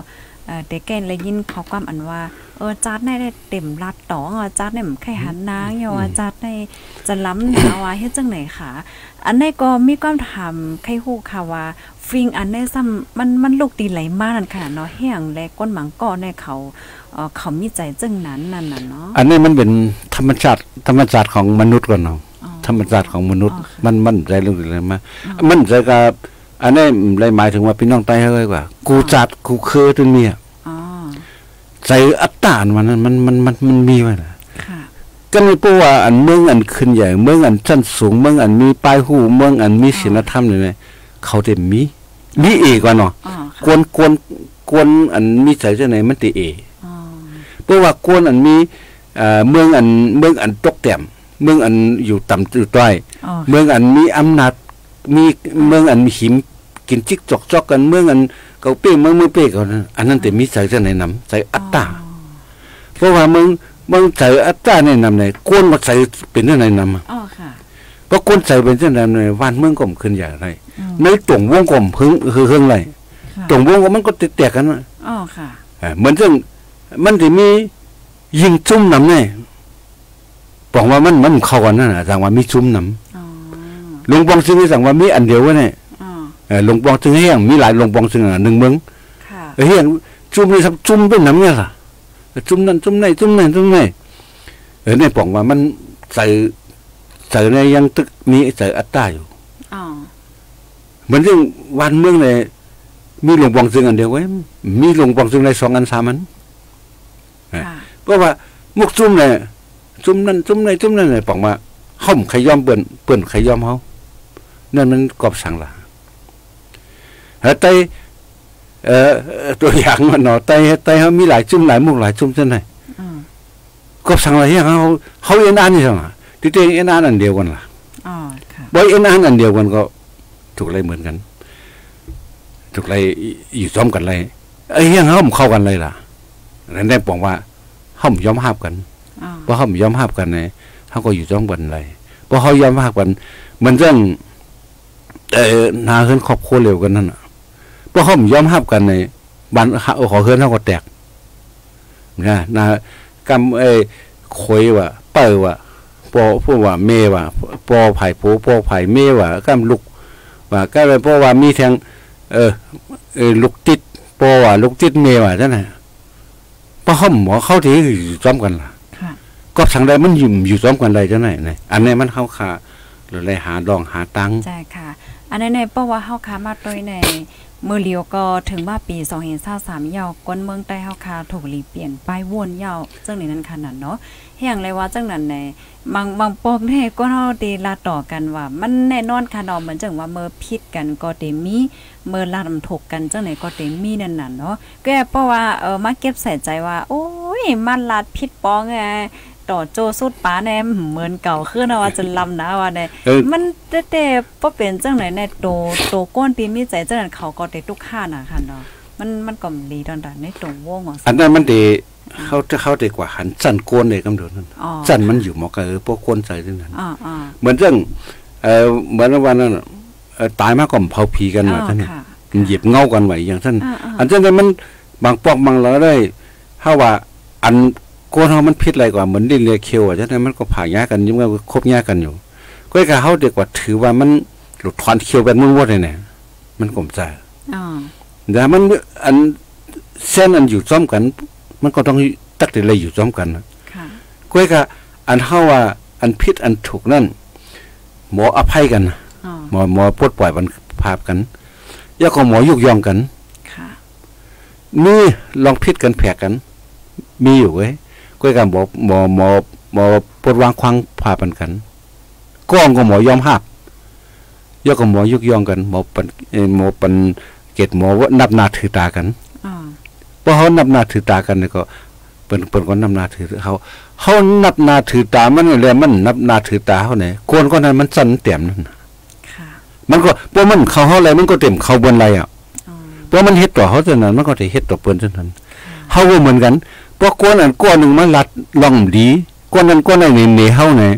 เด็กแก่นเลยยินเขาความอันว่าจัดได้เต็มรัดตองจัดได้แค่หันนางจัดได้จะล้ำหนาว่าเฮ็ดจังไหนค่ะอันนี้ก็มีความถามใครฮู้ค่ะว่าฟิงอันนี้ซ้ำมันลูกตีไหลมากนั่นค่ะเนาะแห้งและก้นหมังก้อในเขามีใจจังนั้นนั่นน่ะเนาะอันนี้มันเป็นธรรมชาติของมนุษย์ก่อนเนาะธรรมชาติของมนุษย์มันใจเรื่องอะไรมามันใจกับอันนี้เลยหมายถึงว่าพี่น้องใต้เฮ้ยว่ากูจัดกูเคยจนเนี่ยใจอัตตามันมีไว้นะก็ไม่พูดว่าอันเมืองอันขึ้นใหญ่เมืองอันชั้นสูงเมืองอันมีป้ายหูเมืองอันมีศีลธรรมเนี่ยเขาเต็มมีเอกว่าเนาะกวนอันมีใจเจ้าไหนมันติเอเพราะว่ากวนอันมีเมืองอันตกแต่มเมืองอันอยู่ต่ำอยู่ต้อยเมืองอันมีอำนาจมีเมืองอันมีหิมกินจิกจอกกันเมืองอันเกาเป้เมืองมือเป้เขานั้นอันนั้นแต่มีใจเจ้าไหนนำใจอัตตาเพราะว่าเมืองใจอัตตาในนำไหนกวนมาใจเป็นเจ้าไหนนำเพราะกวนใจเป็นเจ้าไหนในวันเมืองก่อมขึ้นอย่างไรในตรงวงกลมพึ่งคือเครื่องไรตรงวงก็มันก็แตกกันนะเหมือนเรื่องมันจะมียิงจุ่มน้ำเนี่ยบอกว่ามันเข้ากันนั่นนะสั่งว่ามีจุ่มน้ำหลวงปองซึ่งสั่งว่ามีอันเดียววะเนี่ยหลวงปองซึ่งแห้งมีหลายหลวงปองซึ่งหนึ่งเมืองแห้งจุ่มนี่ครับจุ่มเป็นน้ำเนี่ยล่ะจุ่มนั่นจุ่มไหนเนี่ยบอกว่ามันใส่ในยังตึกมีใส่อัตตาอยู่เหมือนเรื่องวันเมืองเนี่ยมีหลวงปองซึ่งอันเดียวไว้มีหลวงปองซึ่งใน2 อัน 3 อันเพราะว่ามุกจุ่มเนี่ยจุ่มนั่นเลยบอกว่าห้อมขย่อมเปิ้นขย่อมเขานั่นมันกอบสั่งละแต่ตัวอย่างมันเนาะแต่เขามีหลายจุ่มหลายมุกหลายจุ่มเช่นไรกอบสั่งอะไรอย่างเขาเอ็นอ่านนี่ใช่ไหมที่เองเอ็นอ่านอันเดียวกันล่ะบ่เอ็นอ่านอันเดียวกันก็ถูกอะไรเหมือนกันถูกอะไรอยู่ซ้อมกันเลยอย่างเขาเข้ากันเลยล่ะนั่นได้บอกว่าเขายอมหับกันเพราะเขายอมหับกันเนี่ยเขาก็อยู่จ้องบันเลยเพราะเขายอมหับกันมันเรื่องนาเฮือนครอบครัวเร็วกันนั่นเพราะเขายอมหับกันในบ้านขอเฮือนเขาก็แตกนะนากำคุยว่าเปิดว่าปอพูดว่าเมว่าปอไผ่ปูปอไผ่เมว่ากำลุกว่าก็เลยเพราะว่ามีแทงลูกติดปอว่าลูกติดเมว่านั่นแหละเพราะเขาหมอเข้าที่อยู่จ้อมกันล่ะก็ทางใดมันอยู่จ้อมกันใดจังไหนเนี่ยอันนี้มันเข้าขาหรืออะไรหาดองหาตังใช่ค่ะอันนี้ในเพราะว่าเข้าขามาโดยในมือเลียวก็ถึงว่าปี2023ยาวก้นเมืองใต้เข้าขาถูกรีเปลี่ยนป้ายวนยาวจังในนั้นขนาดเนาะแห่งเลยว่าจังนั้นในบางปอกเนี่ยก็เฮาตีลาต่อกันว่ามันแน่นอนค่ะเนาะเหมือนจังว่าเมื่อพิษกันก็เตมีเมื่อลาดถกกันจังไหนก็เตมีนั่นน่ะเนาะก็เพราะว่ามาเก็บใส่ใจว่าโอ้ยมันลาดพิษปองไงต่อโจสุดป้าแน่เหมือนเก่าขึ้นนะว่าจะลำนะว่าเนี่ยมันแต่บ่เป็นจังไหนในโตก้นตีมีใจจังนั้นเขาก็ได้ทุกข้าน่ะค่ะเนาะมันก็ดีตอนนั้นในตรงวงของอันนั้นมันดีเขาดีกว่าหันจันโกนเลยกำเดินนั่นจันมันอยู่หมอกพวกคนใจที่นั้นเหมือนเรื่องเหมือนวันนั้นตายมากกว่าเผาผีกันว่าท่านนี่หยิบเงากันไว้อย่างท่านอันนั้นมันบางปอกบางเราได้ถ้าว่าอันโกนเขามันพิษอะไรกว่าเหมือนดินเลียเคียวอ่ะฉะนั้นมันก็ผ่าแยกกันยิ่งว่าคบแยกกันอยู่ก็ไอ้เขาเด็กกว่าถือว่ามันหลุดถอนเคียวแบบมุ่งวัดเลยเนี่ยมันกลมใจแต่มันอันเส้นอันอยู่ซ้อมกันมันก็ต้องตักแต่อะไรอยู่ซ้อมกันนะก็ไอ้อันเขาว่าอันพิษอันถูกนั่นหมออภัยกันหมอปลดปล่อยมันภาพกันยาก็หมอยุกยองกันนี่ลองพิษกันแผลกันมีอยู่เว้ยก็การหมอปลดวางควางพาปันกันก้องก็หมอยอมหับยาก็หมอยุกยองกันหมอปันเกตหมอว่านับนาถือตากันเพราะเขานับนาถือตากันเนี่ยก็เปิ่นก็นับนาถือเขานับนาถือตามันเลยมันนับนาถือตาเขาเนี่ยโกนก็นั้นมันสั่นเต็มนั่นมันก็เพราะมันเขาอะไรมันก็เต็มเขาบนอะไรอ่ะเพราะมันเฮ็ดต่อเขาเท่านั้นมันก็ได้เฮ็ดต่อเปิ้นเท่านั้นเขาก็เหมือนกันเพราะก้อนอันก้อนหนึ่งมันลัดล่องดีก้อนนั้นก้อนไหนเหนียวเฮาเนี่ย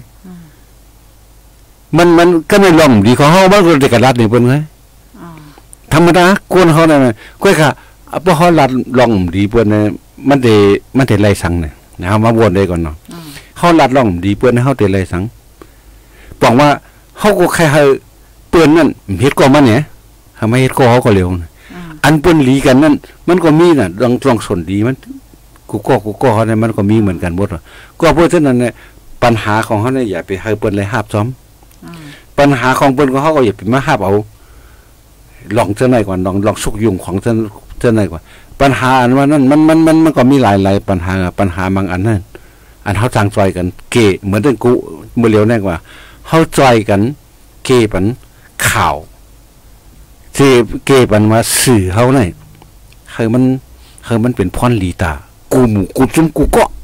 มันก็ไม่ล่องดีของเฮามันก็ได้กระลัดนี่เปิ้นไงธรรมดาก้อนเขานั่นก็ค่ะเพราะเขาลัดลองดีเปิ้นเนี่ยมันได้ไล่สังเนี่ยนะครับมาวนได้ก่อนเนาะเขาลัดลองดีเปิ้นให้เขาได้ไล่สังบอกว่าเขาก็แค่ให้เปิ้นนั่นเฮ็ดก็มันเนี่ยทำไมเฮ็ดก็เขาก็เร็วอันเปิ้นหลีกันนั่นมันก็มีน่ะลองสนดีมันกูก็เขาเนี่ยมันก็มีเหมือนกันหมดก็เพราะฉะนั้นเนี่ยปัญหาของเขาเนี่ยอย่าไปให้เปิ้นเลยหาบซ้อมปัญหาของเปิ้นของเขาก็อย่าไปมาหาบเอาลองเท่าไหนก่อนลองสุกยุงของเท่าไหนก่อนปัญหาอันว่านั้นมันก็มีหลายปัญหาบางอันนั่นอันเขาจางจอยกันเกเหมือนเรื่องกูเมื่อเร็วแน่กว่าเขาจอยกันเกปันข่าวเกปันว่าสื่อเขาเนี่ยคือมันเป็นพรลีตากูหมู่กูจุ้มกูเกาะ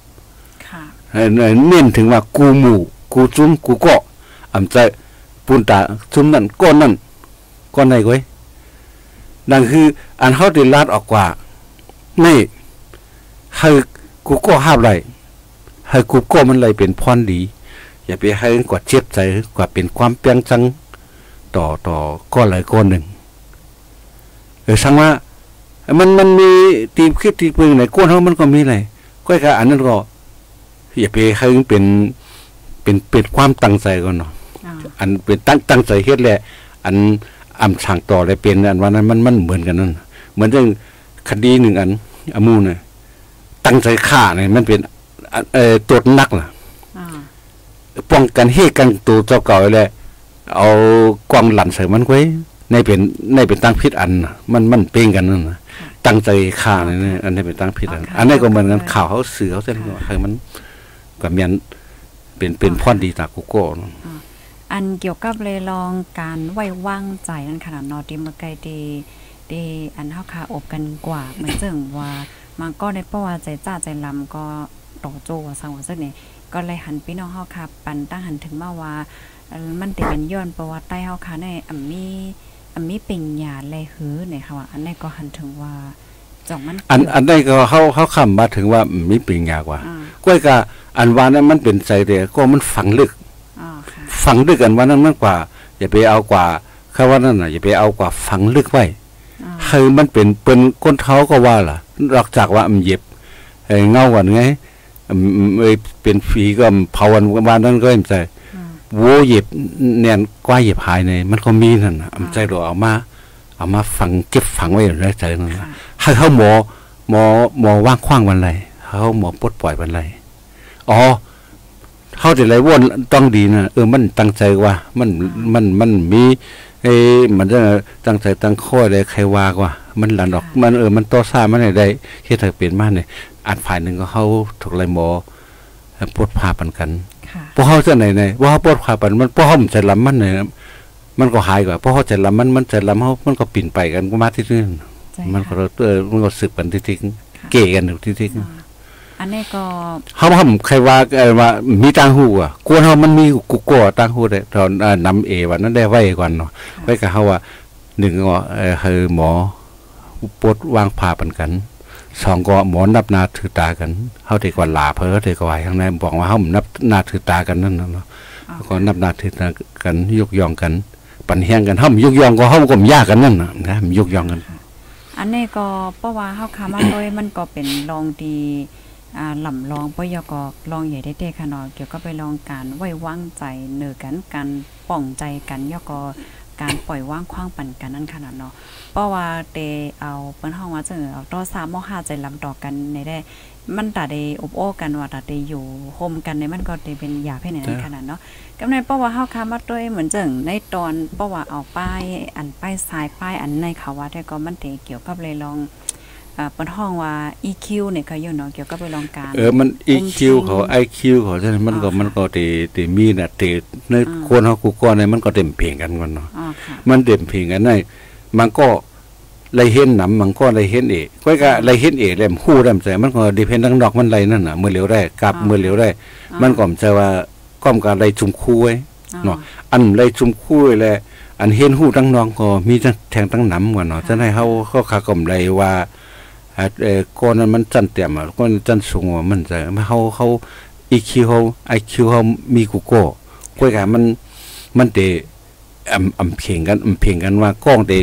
เน้นถึงว่ากูหมู่กูจุ้มกูเกาะอำใจปูนตาจุ้มนั่นก้อนนั่นก้อนไหนก้อยนั่นคืออันเขาได้ลาดออกกว่านี่ให้กูก็ห้ามไรให้กูก็มันเลยเป็นพรดีอย่าไปให้กว่าเจ็บใจกว่าเป็นความเปียงจังต่อก้อนหลายก้อนหนึ่งสังว่ามันมีตีบคิดตีปืนไหนก้นเขามันก็มีอะไรก็แค่อันนั้นก็อย่าไปให้เป็นความตั้งใจก่อนเนาะอันเป็นตั้งใจเฮ็ดแหละอันอำสั่งต่ออะไรเป็นอันว่านั้นมันเหมือนกันนั่นเหมือนเรื่องคดีหนึ่งอันอมูเนี่ยตั้งใจฆ่าเนี่ยมันเป็นตัวนักล่ะป้องกันเหตุกันตัวเจ้าเก่าเลยเอากองหลั่นใส่มันไว้ในเป็นตั้งพิษอันมันเป้งกันนั่นนะตั้งใจฆ่าเนี่ยอันนี้เป็นตั้งพิษอันนี้ก็เหมือนกันข่าวเขาสื่อเขาเส้นก็คือมันกับเมียนเป็นพ่อนดีตากุโก้อันเกี่ยวกับเลยลองการไว้วางใจนั่นขนาดนอติมาไกลดีอันเฮาคาอบกันกว่าเหมือนเจิงว่ามันก็ในประวัติใจจ้าใจลำก็ต่อโจว่าสังว่าซึกนี่ก็เลยหันพี่น้องเฮาคาปันตั้งหันถึงมาว่ามันติเป็นย้อนประวัติใต้เฮาคาในอันมีปิ่งหยาแลหือเนี่ยค่ะว่าอันนี้ก็หันถึงว่าจ่องมันอันนี้ก็เขาคำมาถึงว่ามีปิ่งหยากว่าก้อยกะอันว่านั้นมันเป็นใจเดียก็มันฝังลึกฝังลึกกันว่านั้นมากกว่าอย่าไปเอากว่าแค่ว่านั่นน่ะอย่าไปเอากว่าฝังลึกไว้คือมันเป็นก้นเท้าก็ว่าล่ะนอกจากว่ามันเย็บเงาก่อนไงเป็นฝีก็เผาวันนั้นก็เห็นใจโวเย็บเนียนกว่าเย็บหายในมันก็มีนั่นอำใจเราเอามาฝังเก็บฝังไว้อยู่ในใจนั่นให้เขาหมอว่างคว้างวันไรเขาหมอปลดปล่อยวันไรอ๋อเขาจะไรว่นต้องดีนะมันตั้งใจว่ามันมีมันจะตั้งใจตั้งข้อได้ใครว่ากว่ามันหลันออกมันต่อซ่ามันได้เฮ็ดให้เปลี่ยนมาเนี่ยอันฝ่ายหนึ่งก็เขาถูกไรหมอปลดพาปันกันเพราะเขาจะไหนว่าเขาปลดพาปันมันเพราะเขาใจลำมันเนี่ยมันก็หายกว่าเพราะเขาใจลำมันใจลำเขามันก็ปิ่นไปกันก็มาที่นี่มันก็มันก็สึกกันที่ทิ้งเก๋กันที่ทิ้งอันนี้ก็เขาทำใครว่ามีตังหูอ่ะกวนเขามันมีกุกกัวตังหูได้ตอนนำวันนั้นได้ไว้ก่อนเนาะไว้กับเขาว่าหนึ่งก็คือหมอปวดวางผ่าปันกันสองก็หมอนับนาถือตากันเขาเด็กกว่าลาเพอเด็กกว่าข้างในบอกว่าเขานับนาถือตากันนั่นเนาะก็นับนาถือตากันยกยองกันปั่นแห้งกันเขายกยองก็เขาก็ยากกันนั่นนะมันยกยองกันอันนี้ก็เพราะว่าเขาขามาโดยมันก็เป็นลองดีหล่ำลองปยกลองใหญ่ได้ค่ะเนาะเกี่ยวกับไปลองการไว้วางใจเนื้อกันการป้องใจกันยกการปล่อยว่างคว้างปั่นกันนั่นขนาดเนาะเพราะว่าเตเอาเปิ้นห้องว่าจังเอาต่อ3มอ5ใจลำต่อกันในได้มันตาได้อบโอ้กันว่าตาได้อยู่โฮมกันในมันก็ได้เป็นยาให้ในนั้นขนาดเนาะกำในเพราะว่าเฮาค้ามาด้วยเหมือนจังในตอนเพราะว่าเอาป้ายอันป้ายซ้ายป้ายอันในเขาว่าแต่ก็มันเตเกี่ยวกับเลยลองเปิ้นห้องว่า EQ เนี่ยก็อยู่เนาะเกี่ยวกับไปลองการมัน EQ เขา IQ เขาฉะนั้นมันก็ติมีน่ะติในคนเฮากูก็ในมันก็เต็มเพียงกันก่อนเนาะมันเต็มเพียงกันได้มันก็ไรเห็นหนำมันก็ไรเห็นเอกก็ไรเห็นเอกแหลมคู่แหลมใจมันก็ดิเพนดังดอกมันไรนั่นน่ะเมื่อเหลียวได้กับเมื่อเหลียวได้มันก็จะว่าก้อมการไรจุ่มคู่ไว้เนาะอันไรจุ่มคู่แหละอันเห็นหูดังน้องก็มีแทงตั้งหนำก่อนเนาะจะให้เขาขาก่อมไรว่าก้อนนั้นมันจันเต็มก้อนจันสูงมันจะเขาEQ เขา IQ เขามีกูโก้ก้อยกันมันเตะเพียงกันว่าก้องเตะ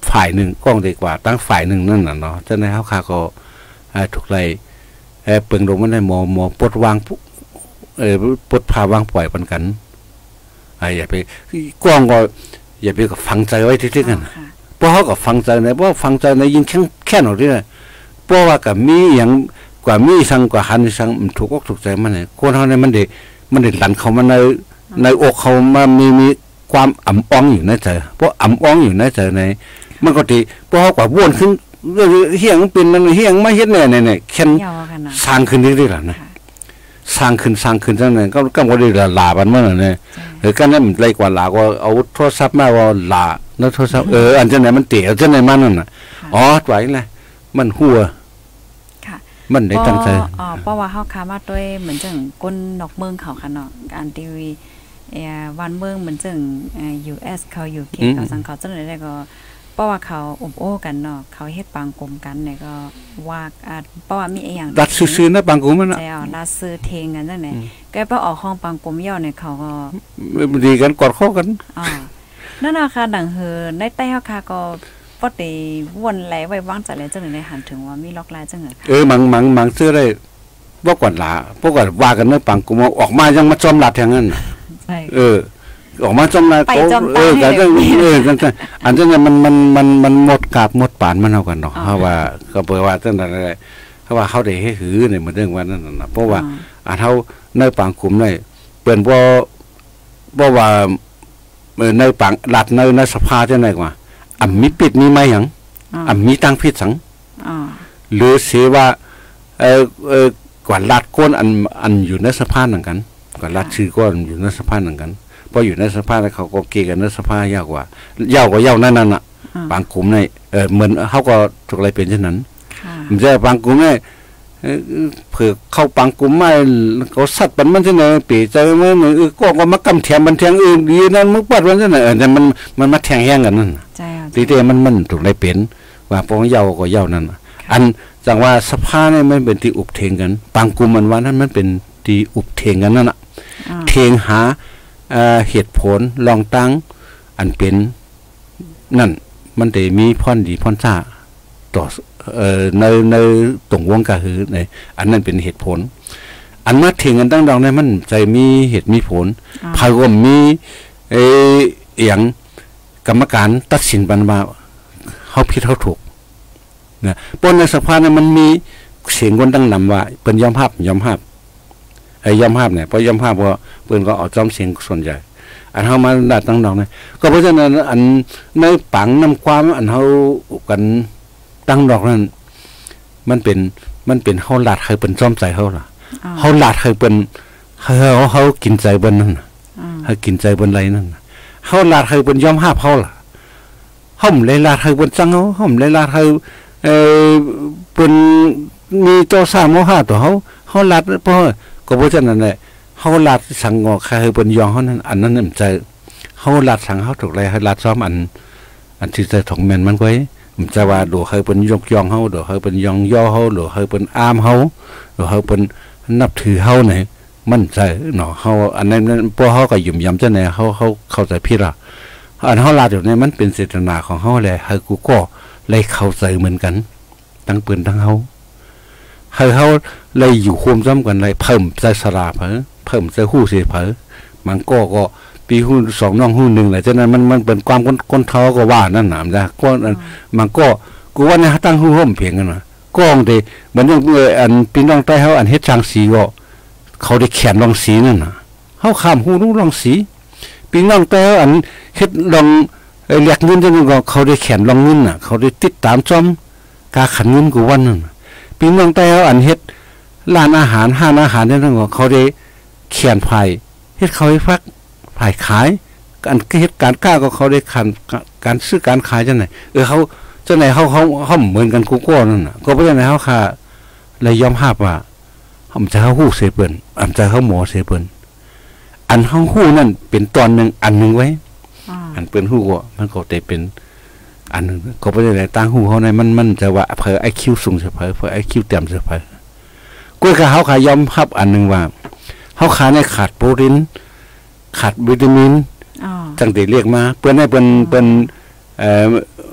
ฝ่ายหนึ่งกล้องดีกว่าตั้งฝ่ายหนึ่งนั่นน่ะเนาะฉะนั้นเฮาคาก็ถูกไรเปิงลงมันได้หมอปลดวางปลดพาวางปล่อยปันกันอย่าไปกล้องก็อย่าไปฝังใจไว้ที่ๆกันเพราะเขาก็ฝังใจในเพราะฝังใจในยิงแค่หน่อยนี่เพราะว่ากับมีอย่างกว่ามีสังกว่าหันสังถูกอกถูกใจมันเนี่ยคนเขาเนี่ยมันเด็ดหลันเขามันในอกเขามามีความอ่ำอ้องอยู่ในใจเพราะอ่ำอ้องอยู่ในใจในมันก็ตีเพราะเขากว่าวนขึ้นเฮียงเป็นมันเฮียงไม่เฮ็ดเนี่ยแค่สร้างขึ้นเรื่อยๆนะสร้างขึ้นจังนั้นก็บ่ได้ลาบันเมื่อเนี่ยกันนั้นมันไกลกว่าลาก็เอาโทรศัพท์มาว่าลาแล้วโทรศัพท์อันจังไหนมันเตะจังไหนมันนั่นน่ะอ๋อไหวแหละมันหัวมันได้ตั้งใจเพราะว่าเฮาค้ามาด้วยเหมือนจังก้นนอกเมืองเขาค่ะเนาะการทีวีวันเมืองเหมือนจังUS เขา UK เขาสังเขาจังได๋ก็เพราะว่าเขาอบโอ้กันเนาะเขาเฮ็ดปางกลมกันเนี่ยก็ว่าเพราะว่ามีอีหยังรัดซื่อๆนะปางกลมมันน่ะใช่รัดซื่อเทงกันจังได๋ก็ไปออกห้องปางกลมย่อเนี่ยเขาก็ดีกันกอดคอกันนั่นน่ะค่ะดังเฮอในใต้เฮาค่ะก็ปกติวนไหลไว้วางใจแล้วจังได๋หันถึงว่ามีล็อกลายจังได๋มังซื้อได้บ่กว่าหลาบ่กว่าว่ากันในปางกลมออกมายังมาจอมลัดอย่างนั้นใช่ออกมาจอมลัดแต่จังอันจังนั้นมันหมดกาบหมดปานมันเอากันเนาะเพราะว่าก็เปิดว่าจังนั้นแหละเพราะว่าเขาได้ให้หือเนี่ยมันเรื่องว่านั่นน่ะเพราะว่าเฮาในปางกลมได้เปิ้นบ่ว่าในปางลัดในสภาจังได๋กว่ามีปิดมีไหมหยังมีตั้งพิษสังหรือเสว่ากว่าลัดก้นอันอยู่ในสภาพนั่นกันกว่าลัดชื่อก้นอยู่ในสภาพนั่นกันเพราะอยู่ในสภาพแล้วเขาก็เกกันในสภาพยาวกว่านั่นน่ะบางกลุ่มในเหมือนเขาก็ถูกอะไรเป็นเช่นนั้นมันจะบางกลุ่มเนี่ยเผื่อเข้าบางกลุ่มไม่เขาสัตว์มันที่ไหนปีใจมันก็มากำแทงมันแทงอื่นดีนั่นมึงปัดมันที่ไหนแต่มันมาแทงแย่งกันนั่นตีเตมันถูกอะไรเป็นว่าพอยาวก็ยาวนั่นอันจังว่าสภาเนี่ยมันเป็นที่อุบเทงกันบางกลุ่มมันว่านั้นมันเป็นที่อุบเทงกันนั่นน่ะเทงหาเหตุผลลองตั้งอันเป็นนั่นมันได้มีพรดีพรซ่าต่อในตรงวงกะหือในอันนั้นเป็นเหตุผลอันมาเถียงกันตั้งดองในมันใจมีเหตุมีผลภายก็มีอย่างกรรมการตัดสินบันว่าเขาผิดเขาถูกนะปนในสภาเนี่ยมันมีเสียงคนตั้งนำว่าเป็นยอมภาพเนี่ยเพราะยอมภาพว่าเปิ้นก็เอาจอมเสียงส่วนใหญ่อันเฮามาดัดตั้งดองเนี่ยก็เพราะฉะนั้นอันในปังนำความอันเฮากันตั้งดอกนั้นมันเป็นเฮาลาดเคยเป็นจ้อมใจเฮาล่ะเฮาลาดเคยเป็นเฮากินใจเบิ่นนั่นน่ะเฮากินใจเบิ่นไรนั่นเฮาลาดเคยเป็นยอมภาพเฮาล่ะเฮาเลยลาดเคยเป็นจังเฮาเลยลาดเคยเป็นมีโตซ่าโมหะตัวเฮาลาดเพราะก็เพราะฉะนั้นแหละเฮาลาดสังงอใครเป็นยองเฮานั้นอันนั้นน่ะใจเฮาลาดสังเฮาถูกไรเฮาลาดซ้อมอันที่ใจของแม่นมันไว้มันจะว่าดูให้เป็นยกย่องเฮาดูให้เป็นยองย่อเฮาดูให้เป็นอามเฮาดูให้เป็นนับถือเฮาเนี่ยมั่นใจเนาะเฮาอันนั้นพวกเฮาก็ยุ่มยำจังได๋เฮาเข้าใจผิดล่ะอันเฮาลาดอยู่เนี่ยมันเป็นเจตนาของเฮาแหละให้กูก็เลยเข้าใจเหมือนกันทั้งปืนทั้งเฮาให้เฮาเลยอยู่ควมซ้ำกันเลยเพิ่มใจสลาเพิ่มใจฮู้สิเผอมันก็ปีหุ้น2น้องหุ้น1แหละฉะนั้นมันเป็นความคนเฒ่าก็ว่านั่นน่ะจ้ะก็มันก็กูว่าเนี่ยตั้งฮู้ห่มเพียงกันน่ะก้องได้เหมือนอย่างอันพี่น้องใต้เฮาอันเฮ็ดจางสีก็เขาได้แขนรองสีนั่นน่ะเฮาข้ามฮู้รู้รองสีพี่น้องใต้เฮาอันเฮ็ดรองเรียกเงินจังก็เขาได้แขนรองเงินน่ะเขาได้ติดตามจอมกาขันเงินกูวันนั่นพี่น้องใต้เฮาอันเฮ็ดร้านอาหารห้างอาหารนั่นก็เขาได้แขนไผเฮ็ดเขาให้ฟักฝ่ายขายการเหตุการณ์กล้าก็เขาได้การซื้อการขายจังไหนเขาจังไหนเขาเหมือนกันกูก็นั่นน่ะก็เพราะฉะนั้นเขาค่ะเลยยอมภาพว่าเขาจะเขาฮู้เสเปิ้นอันจะเขาหมอเสเปิ้นอันเขาฮู้นั่นเป็นตอนนึงอันนึงไว้อันเปิ้นฮู้ก็มันก็ได้เป็นอันนึงก็เพราะฉะนั้นตั้งฮู้เขาในมันจะว่าเผอ IQ สูงเสเผอ IQ ต่ำเสเผอก็คือเขาค่ะยอมภาพอันนึงว่าเขาขาในขาดโปรตีนขาดวิตามินจังได้เรียกมาเปิ้นให้เปิ้น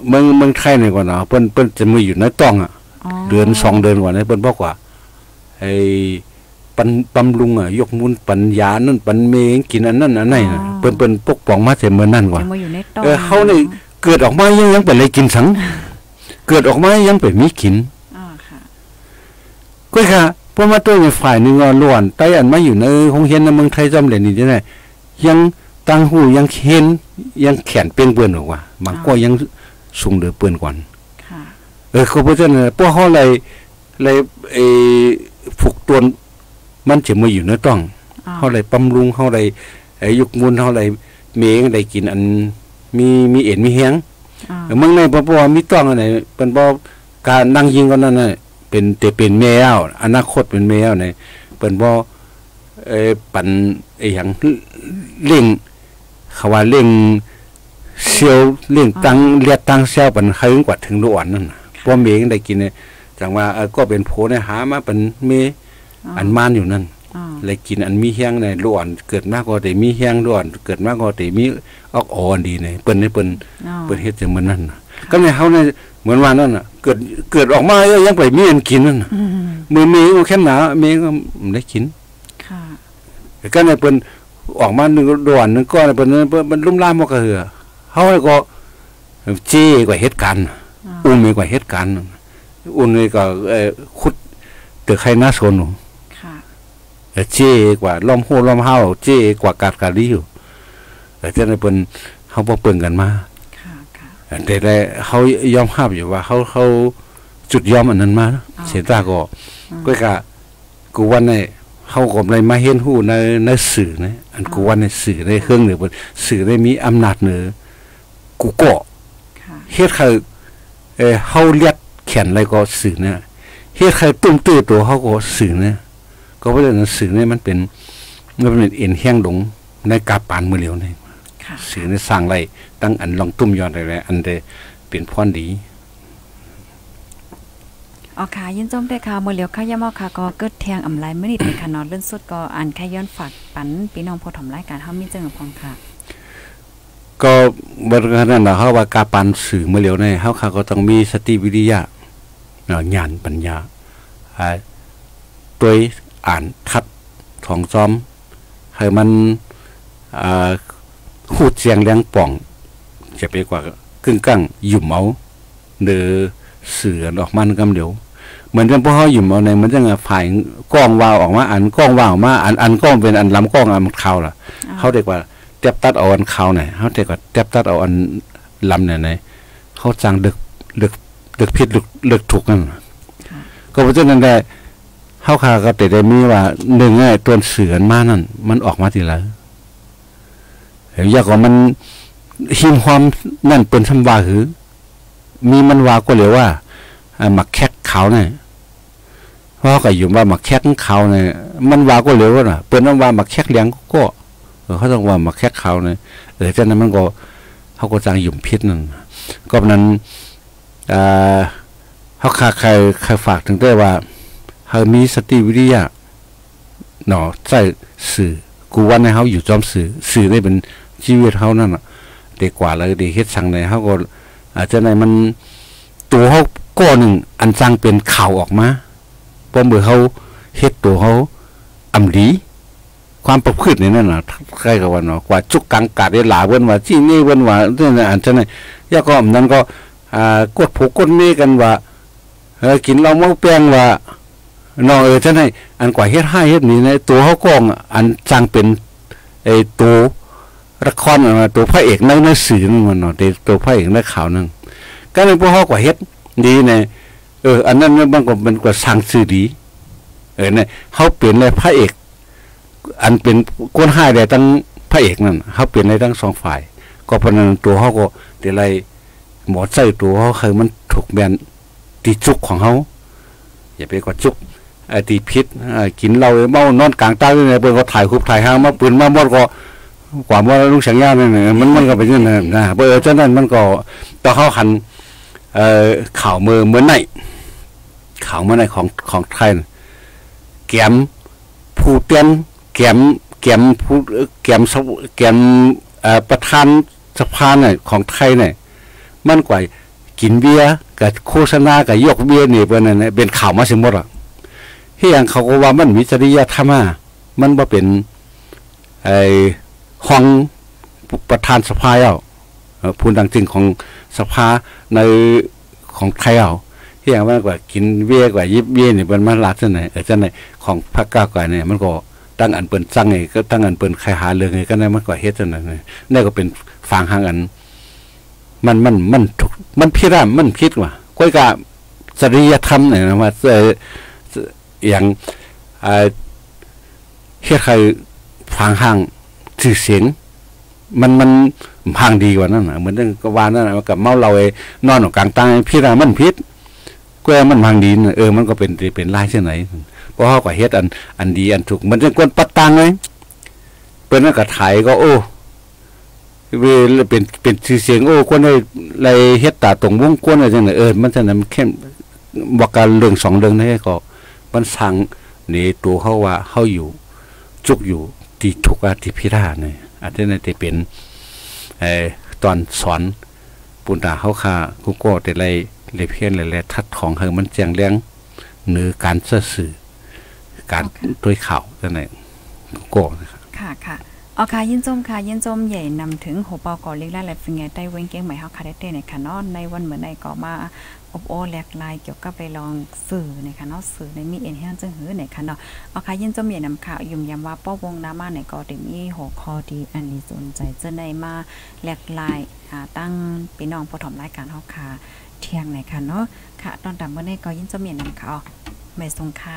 เมืองไทยนี่ก่อนเนาะเปิ้นจะมาอยู่ในต้องอ่ะเดือน2เดือนกว่านี้เปิ้นบอกว่าไอ้ปันบำรุงอ่ะยกมูลปัญญานั่นปันเมงกินอันนั้นอันไหนน่ะเปิ้นปกป้องมาแต่เมื่อนั้นกว่าเฮานี่เกิดออกมายังเป็นอะไรกินสังเกิดออกมายังเป็นมีกินค่ะก็ค่ะเพราะมาตัวในฝ่ายนึงอ่ะล้วนไต้อันมาอยู่ในโรงเรียนในเมืองไทยจำาแหล่นี่จังได๋ยังตั้งหูยังเห็นยังแขนเปียงเปิ้นออกว่าบางก็ยังสูงเดือเปิ้นก่อนค่ะเขาบ่จังได๋พวกเฮาเลยฝึกตนมันจะมาอยู่ในต้องเฮาเลยบำรุงเฮาเลยยกมูลเฮาเลยเมงได้กินอันมีเอ็นมีแฮงเมืองในบ่ว่ามีต้องอันไหนเปิ้นบ่การนั่งยิงกันนั่นน่ะเป็นแมวอนาคตเป็นแมวนี่เปิ้นบ่ปั่นหยังเร่งเขาว่าเร่งเซียวเร่งตั้งเลียดตั้งเซียวปันให้กว่าถึงโลอ่อนนั่นน่ะบ่เมงได้กินเนี่ยจังว่าก็เป็นโผในหามาเป็นเมอันมานอยู่นั่นเลยกินอันมีแห้งในล้วนเกิดมากก็แต่มีแห้งล้วนเกิดมากก็แต่มีออกอ่อนดีในเปิ้นเฮ็ดจังมันนั่นก็ในเฮาในเหมือนว่านั่นน่ะเกิดออกมายังไปมีอันกินนั่นมือมีแค่หนาเมก็ได้กินค่ะก็ในเปิ้นออกมานึงล้วนนึงก็เปิ้นมันลุ่มล่ามบ่ก็เหือเฮาก็เจ้กว่าเหตุการณ์อุ้มกว่าเหตุการณ์อุ่นนี่ก็ขุดตึกไข่หน้าโซนค่ะเจ๊กว่าล้อมโหล้อมเฮาเจ๊กว่ากาดกาลีอยู่แต่เจ้าในเปิ้นเฮาบ่เปิ่งกันมาค่ะๆแต่เขายอมรับอยู่ว่าเขาจุดยอมอันนั้นมาเสียตาก็กะกูวันนี้เฮาก็เลยมาเห็นฮู้ในสื่อนะอันกูวันในสื่อในเครื่องเหนือเปิ้นสื่อได้มีอำนาจเหนือกูก็เฮ็ดให้เฮาเลียดแขนอะไรก็สื่อเนี่ยเฮ็ดใครตุ้มตื้อตัวเขาก็สื่อเนี่ยก็เพราะฉะนั้นสื่อเนี่ยมันเป็นเอ็นแห้งหลงในกาปานมือเหลียวนี่สื่อในสร้างไรตั้งอันลองตุ้มย้อนอะไรอันใดเป็นพรดีอ๋อค่ะยินจมได้ค่ะมือเหลียวค่ะย่าเมาค่ะก็เกิดแทงอำไลมื้อนี้เป็นค่ะนอนเลื่อนสุดก็อ่านแค่ย้อนฝากปันพี่น้องผู้ถมรายการเฮามีจังพองค่ะก็บริการนั้นเขาว่ากาปานสื่อมือเหลียวในเฮาค่ะก็ต้องมีสติวิทยาญาณปัญญาตัวอ่านทัดของซ้อมให้มันหูดเสียงแรงป่องจะไปกว่ากึ่งกั้งหยุ่มเอาเดือเสือออกมันกำเดียวเหมือนกันพวกเขาหยุ่มเอาในมันจะฝ่ายกล้องวาวออกมาอันกล้องวาวมาอันกล้องเป็นอันลำกล้องอันข่าวล่ะเขาเด็กว่าเต็บตัดเอาอันข่าวไหนเขาเด็กว่าเต็บตัดเอาอันลำไหนเขาจางดึกผิดดึกถูกนั่นก็เพราะฉะนั้นได้เฮาคาก็ได้มีว่า1ไอ้ตัวเสือมานั่นมันออกมาทีละอยากว่ามันหิมความนั่นเป็นสำว่าหือมีมันว่าก็เลยว่าหมักแคกขาวเนี่ยเพราะก็อยู่ว่าหมักแคกขาวเนี่ยมันว่าก็เลยว่าน่ะเปิ้นว่าหมักแคกเลี้ยงก็เขาต้องว่าหมักแคกขาวเนี่ยฉะนั้นมันก็เฮาก็จางหยุ่มพิษนั่นก็นั้นเขาใครฝากถึงได้ว่าเขามีสติวิทยาหนอใส่สื่อกูวันในเขาอยู่จอมสื่อได้เป็นชีวิตเขานั่นน่ะเด็กกว่าเลยเด็กเฮ็ดสั่งในเขาก็อาจจะในมันตัวเขาก้อนหนึ่งอันสั่งเป็นข่าวออกมาเพราะเมื่อเขาเฮ็ดตัวเขาอำดีความประพฤติในนั่นน่ะใครกับว่าเนาะกว่าจุกกังกาดได้หลาเว้นว่าที่นี่เว้นว่าเนี่ยอันจะในยาก็นั้นก็กดผูกกดเมกันว่ากินเราเมาแป้งว่าน้องท่านให้อันกว่าเฮ็ดให้เฮ็ดนี่ในตัวเขากองอันจังเป็นไอ้ตัวละครตัวพระเอกในสื่อมันเนาะตัวพระเอกในข่าวนั่นก็เลยพวกเขากว่าเฮ็ดดีเนี่ยอันนั้นมันก็เป็นกว่าสั่งสื่อดีเนี่ยเขาเปลี่ยนเลยพระเอกอันเป็นก้นให้ได้ทั้งพระเอกนั่นเขาเปลี่ยนได้ทั้ง2ฝ่ายก็เพราะนั้นตัวเขาก็เดี๋ยวไรหมอใส่ตัวเขาคือมันถูกแบนตีจุกของเขาอย่าไปกดจุกตีพิษกินเหล้าเมานอนกลางใต้เนี่ยเปิ้นก็ถ่ายคุบถ่ายหางมาปืนมาหมดก็กว่าว่าลุงสังญาเนี่ยมันก็เป็นอย่างนั้นนะฉะนั้นมันก็ต่อเขาหันข่าวมือเหมือนไหนข่าวเมื่อไหนของไทยแกมผู้เตียนแกมผู้แกมประธานสภาเนี่ยของไทยเนี่ยมันกว่ากินเบียร์กับโฆษณากับยกเบียร์นี่เป็นอะไรเป็นข่าวมาสมมติอ่ะเฮียงเขาก็ว่ามันมีจริยธรรมมันบ่เป็นไอ้ห้องประธานสภาเอาพูดดังจริงของสภาในของไทยเอาเฮียงว่ากว่ากินเบียร์กว่ายิบเบียร์นี่เป็นมาลาดจังไหนจังไหนของพรรคก้าวไกลเนี่ยมันก็ตั้งอันเปิ้นจังไงก็ตั้งอันเปิ้นใครหาเรื่องไงก็ได้มันก็เฮ็ดจังนั้นนี่ก็เป็นฟังหางอันมันผิดอ่ะมันผิดว่ะก้อยกะจริยธรรมเนี่ยนะว่าอย่างเฮ็ดใครฟังหางชื่อเสียงมันห่างดีกว่านั้นน่ะเหมือนก็ว่านั่นน่ะกับเมาเหล้าไอ้นอนกลางตายผิดอ่ะมันผิดก็มันห่างดีมันก็เป็นลายเช่นไหนเพราะเฮาก็เฮ็ดอันดีอันถูกมันจังกวนปัดตังไงเปิ้นก็ถ่ายก็โอ้เป็นชื่อเสียงโอ้คนได้ไรเฮ็ดตาตรงวงกวนอะไรจังได๋มันจังนั้นเข้มบ่การเรื่อง2เรื่องนี้ก็มันสั่งนี่ตัวเฮาว่าเฮาอยู่จุกอยู่ที่ทุกข์ที่พิราเนี่ยอาจจะได้เป็นตอนสอนปุณตาเฮาค่ากูก็แต่ไรเลยเพี้ยนเลยทัดของเฮามันแจ้งเลี้ยงหรือการสื่อการด้วยข่าวจังได๋กูก็นะครับค่ะเอาค่ะยินจมค่ะยินจมใหญ่นำถึงหัวเปาก่อเล็กๆและฟิงไงใต้เว้งเก้งใหม่เฮาค่ะได้ในค่ะเนาะในวันเหมือนในก็มาอบโอแลกลายเกี่ยวกับไปลองสื่อในค่ะเนาะสื่อในมีเอ็นเฮียนจังหือในค่ะเนาะเอาค่ะยินจมใหญ่นำข่าวยุ่มยำว่าป้อวงน้ามาในก็ได้มีหัวข้อดีอันนี้สนใจจะได้มาแลกลายตั้งพี่น้องผู้ถมรายการเฮาค่ะเที่ยงในค่ะเนาะค่ะตอนตามเมื่อในก็ยินจมใหญ่นำข่าวไม่สงค่า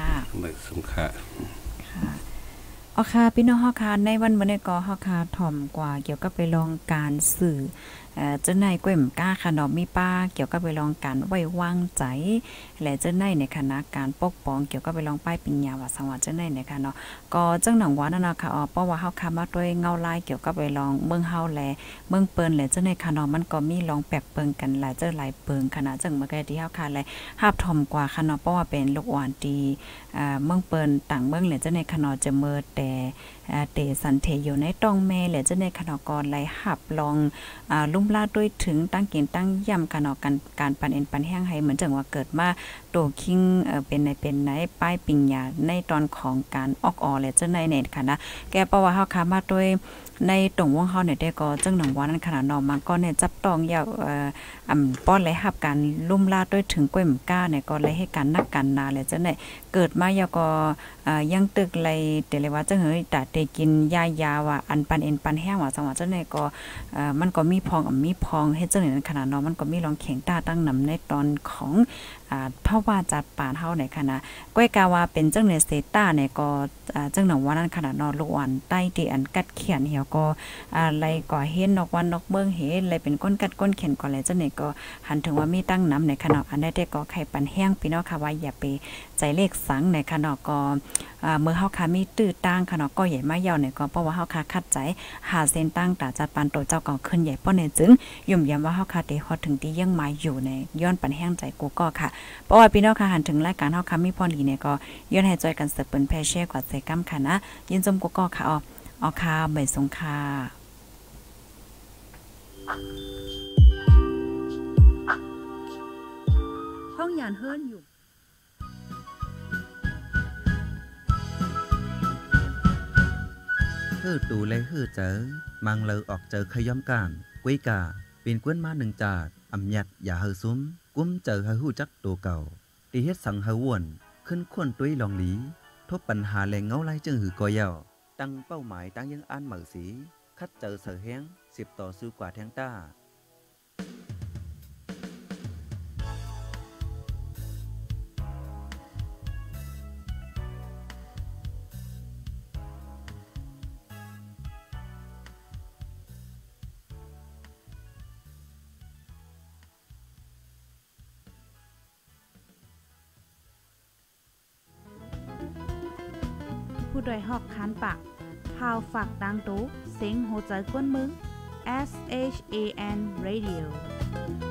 ค่ะอ๋อค่ะพี่น้องฮอคาในวันมื้อนี้ก็ฮอคาถ่อมกว่าเกี่ยวกับไปลองการสื่อเจ้าในก้วยมก้าค่ะเนาะมีป้าเกี่ยวกับไปลองการไว้วางใจและเจ้าในในคณะการปกป้องเกี่ยวกับไปลองป้ายปัญญาว่าสังวาเจ้าในในค่ะเนาะก็จังหนังว่านั่นน่ะค่ะเพราะว่าเฮาคามาด้วยเงาลายเกี่ยวกับไปลองเมืองเฮาแลเมืองเปิ้นและเจ้าในค่ะเนาะมันก็มีลองแปลกเปิงกันหลายเจ้าหลายเปิงขนาดจังเมื่อกี้ที่เฮาคาและภาพถ่อมกว่าค่ะเนาะเพราะว่าเป็นลูกอ่อนดีเมืองเปิ้นต่างเมืองและเจ้าในค่ะเนาะจะเมิดแต่เตสันเทอยู่ในต้องแม่และเจ้าในคณะกรไหลหับลองลุ่มลาดด้วยถึงตั้งกินตั้งย่ำกันออกการปันเอ็นปันแห้งให้เหมือนจังว่าเกิดมาโตคิงเป็นไหนป้ายปิญญาในตอนของการออกและเจ้าในเน็ตค่ะนะแกเพราะว่าเฮาค้ามาด้วยในตรงวงเฮาเนี่ยได้ก็จังหนังว่านั้นขนาดนอมันก็เนี่ยจับต้องยาวป้อนไหลหับการลุ่มลาดด้วยถึงก้วยหมก้าเนี่ยก็ไหลให้การนักการนาและเจ้าในเกิดมายาวก็ยังตึกไหลแต่เลยว่าจังเฮ้ยตาเตกินยาว่าอันปันเอ็นปันแห้งว่าจังหวะเจ้าในก็มันก็มีพองเฮ็ดจังนั้นขนาดเนาะมันก็มีรองแข็งตาตั้งนำในตอนของเพราะว่าจัดป่านเฮาในขณะก้อยกาว่าเป็นจังในเซต้าเนี่ยก็จังหนังว่านั้นขนาดนอลูกอ่อนใต้ที่อันกัดเขียนเหี่ยวก็อะไรก่อเฮ็ดนอกวันนอกเมืองเฮ็ดอะไรเป็นก้นกัดก้นเขียนก่อนแล้วจังเนี่ยก็หันถึงว่ามีตั้งน้ำในขณะอันได้แต่ก็ไข่ปันแห้งพี่น้องค่ะว่าอย่าไปใจเลขสังในขณะก็เมื่อเฮาค่ะมีตื้อตั้งขณะก็ใหญ่มายาวเนี่ยก็เพราะว่าเฮาค่ะคัดใจหาเส้นตั้งตาจัดปานโตเจ้าก็ขึ้นใหญ่ป้อเนี่ยจึงย่อมย้ำว่าเฮาค่ะได้ฮอดถึงที่ยังมาอยู่ในย้อนปันแห้งใจกูก็ค่ะเพราะว่าพี่น้องค่ะหันถึงรายการเฮาค่ะมีพรดีเนี่ยก็ย้อนให้จอยกันเสิร์ฟเปิ้นแพเช่กว่าใส่กัมค่ะนะยินจมกูก็ค่ะเอาค่ะใบสงค่ะห้องยานเฮิรนอยู่ฮือตูและฮือเจอมังเลอออกเจอขย่อมก้างกุ้ยกาเป็นกวนมาหนึ่งจาดอำยัดอย่าเฮอซุ้มกุ้มเจอเฮอหู้จักตัวเก่าตีเฮ็ดสังเฮอวนขึ้นควนตุ้ยลองหลีทบปัญหาแหล่งเงาไล่จึงหือกอยาวตั้งเป้าหมายตั้งยังอันเหมือสีคัดเจอเสือแห้ง10 ต่อสู้กว่าแทงต้าผู้ดยหอกคันปากพาวฝากดังตู้เซ็งโหใจกวนมึง SHAN Radio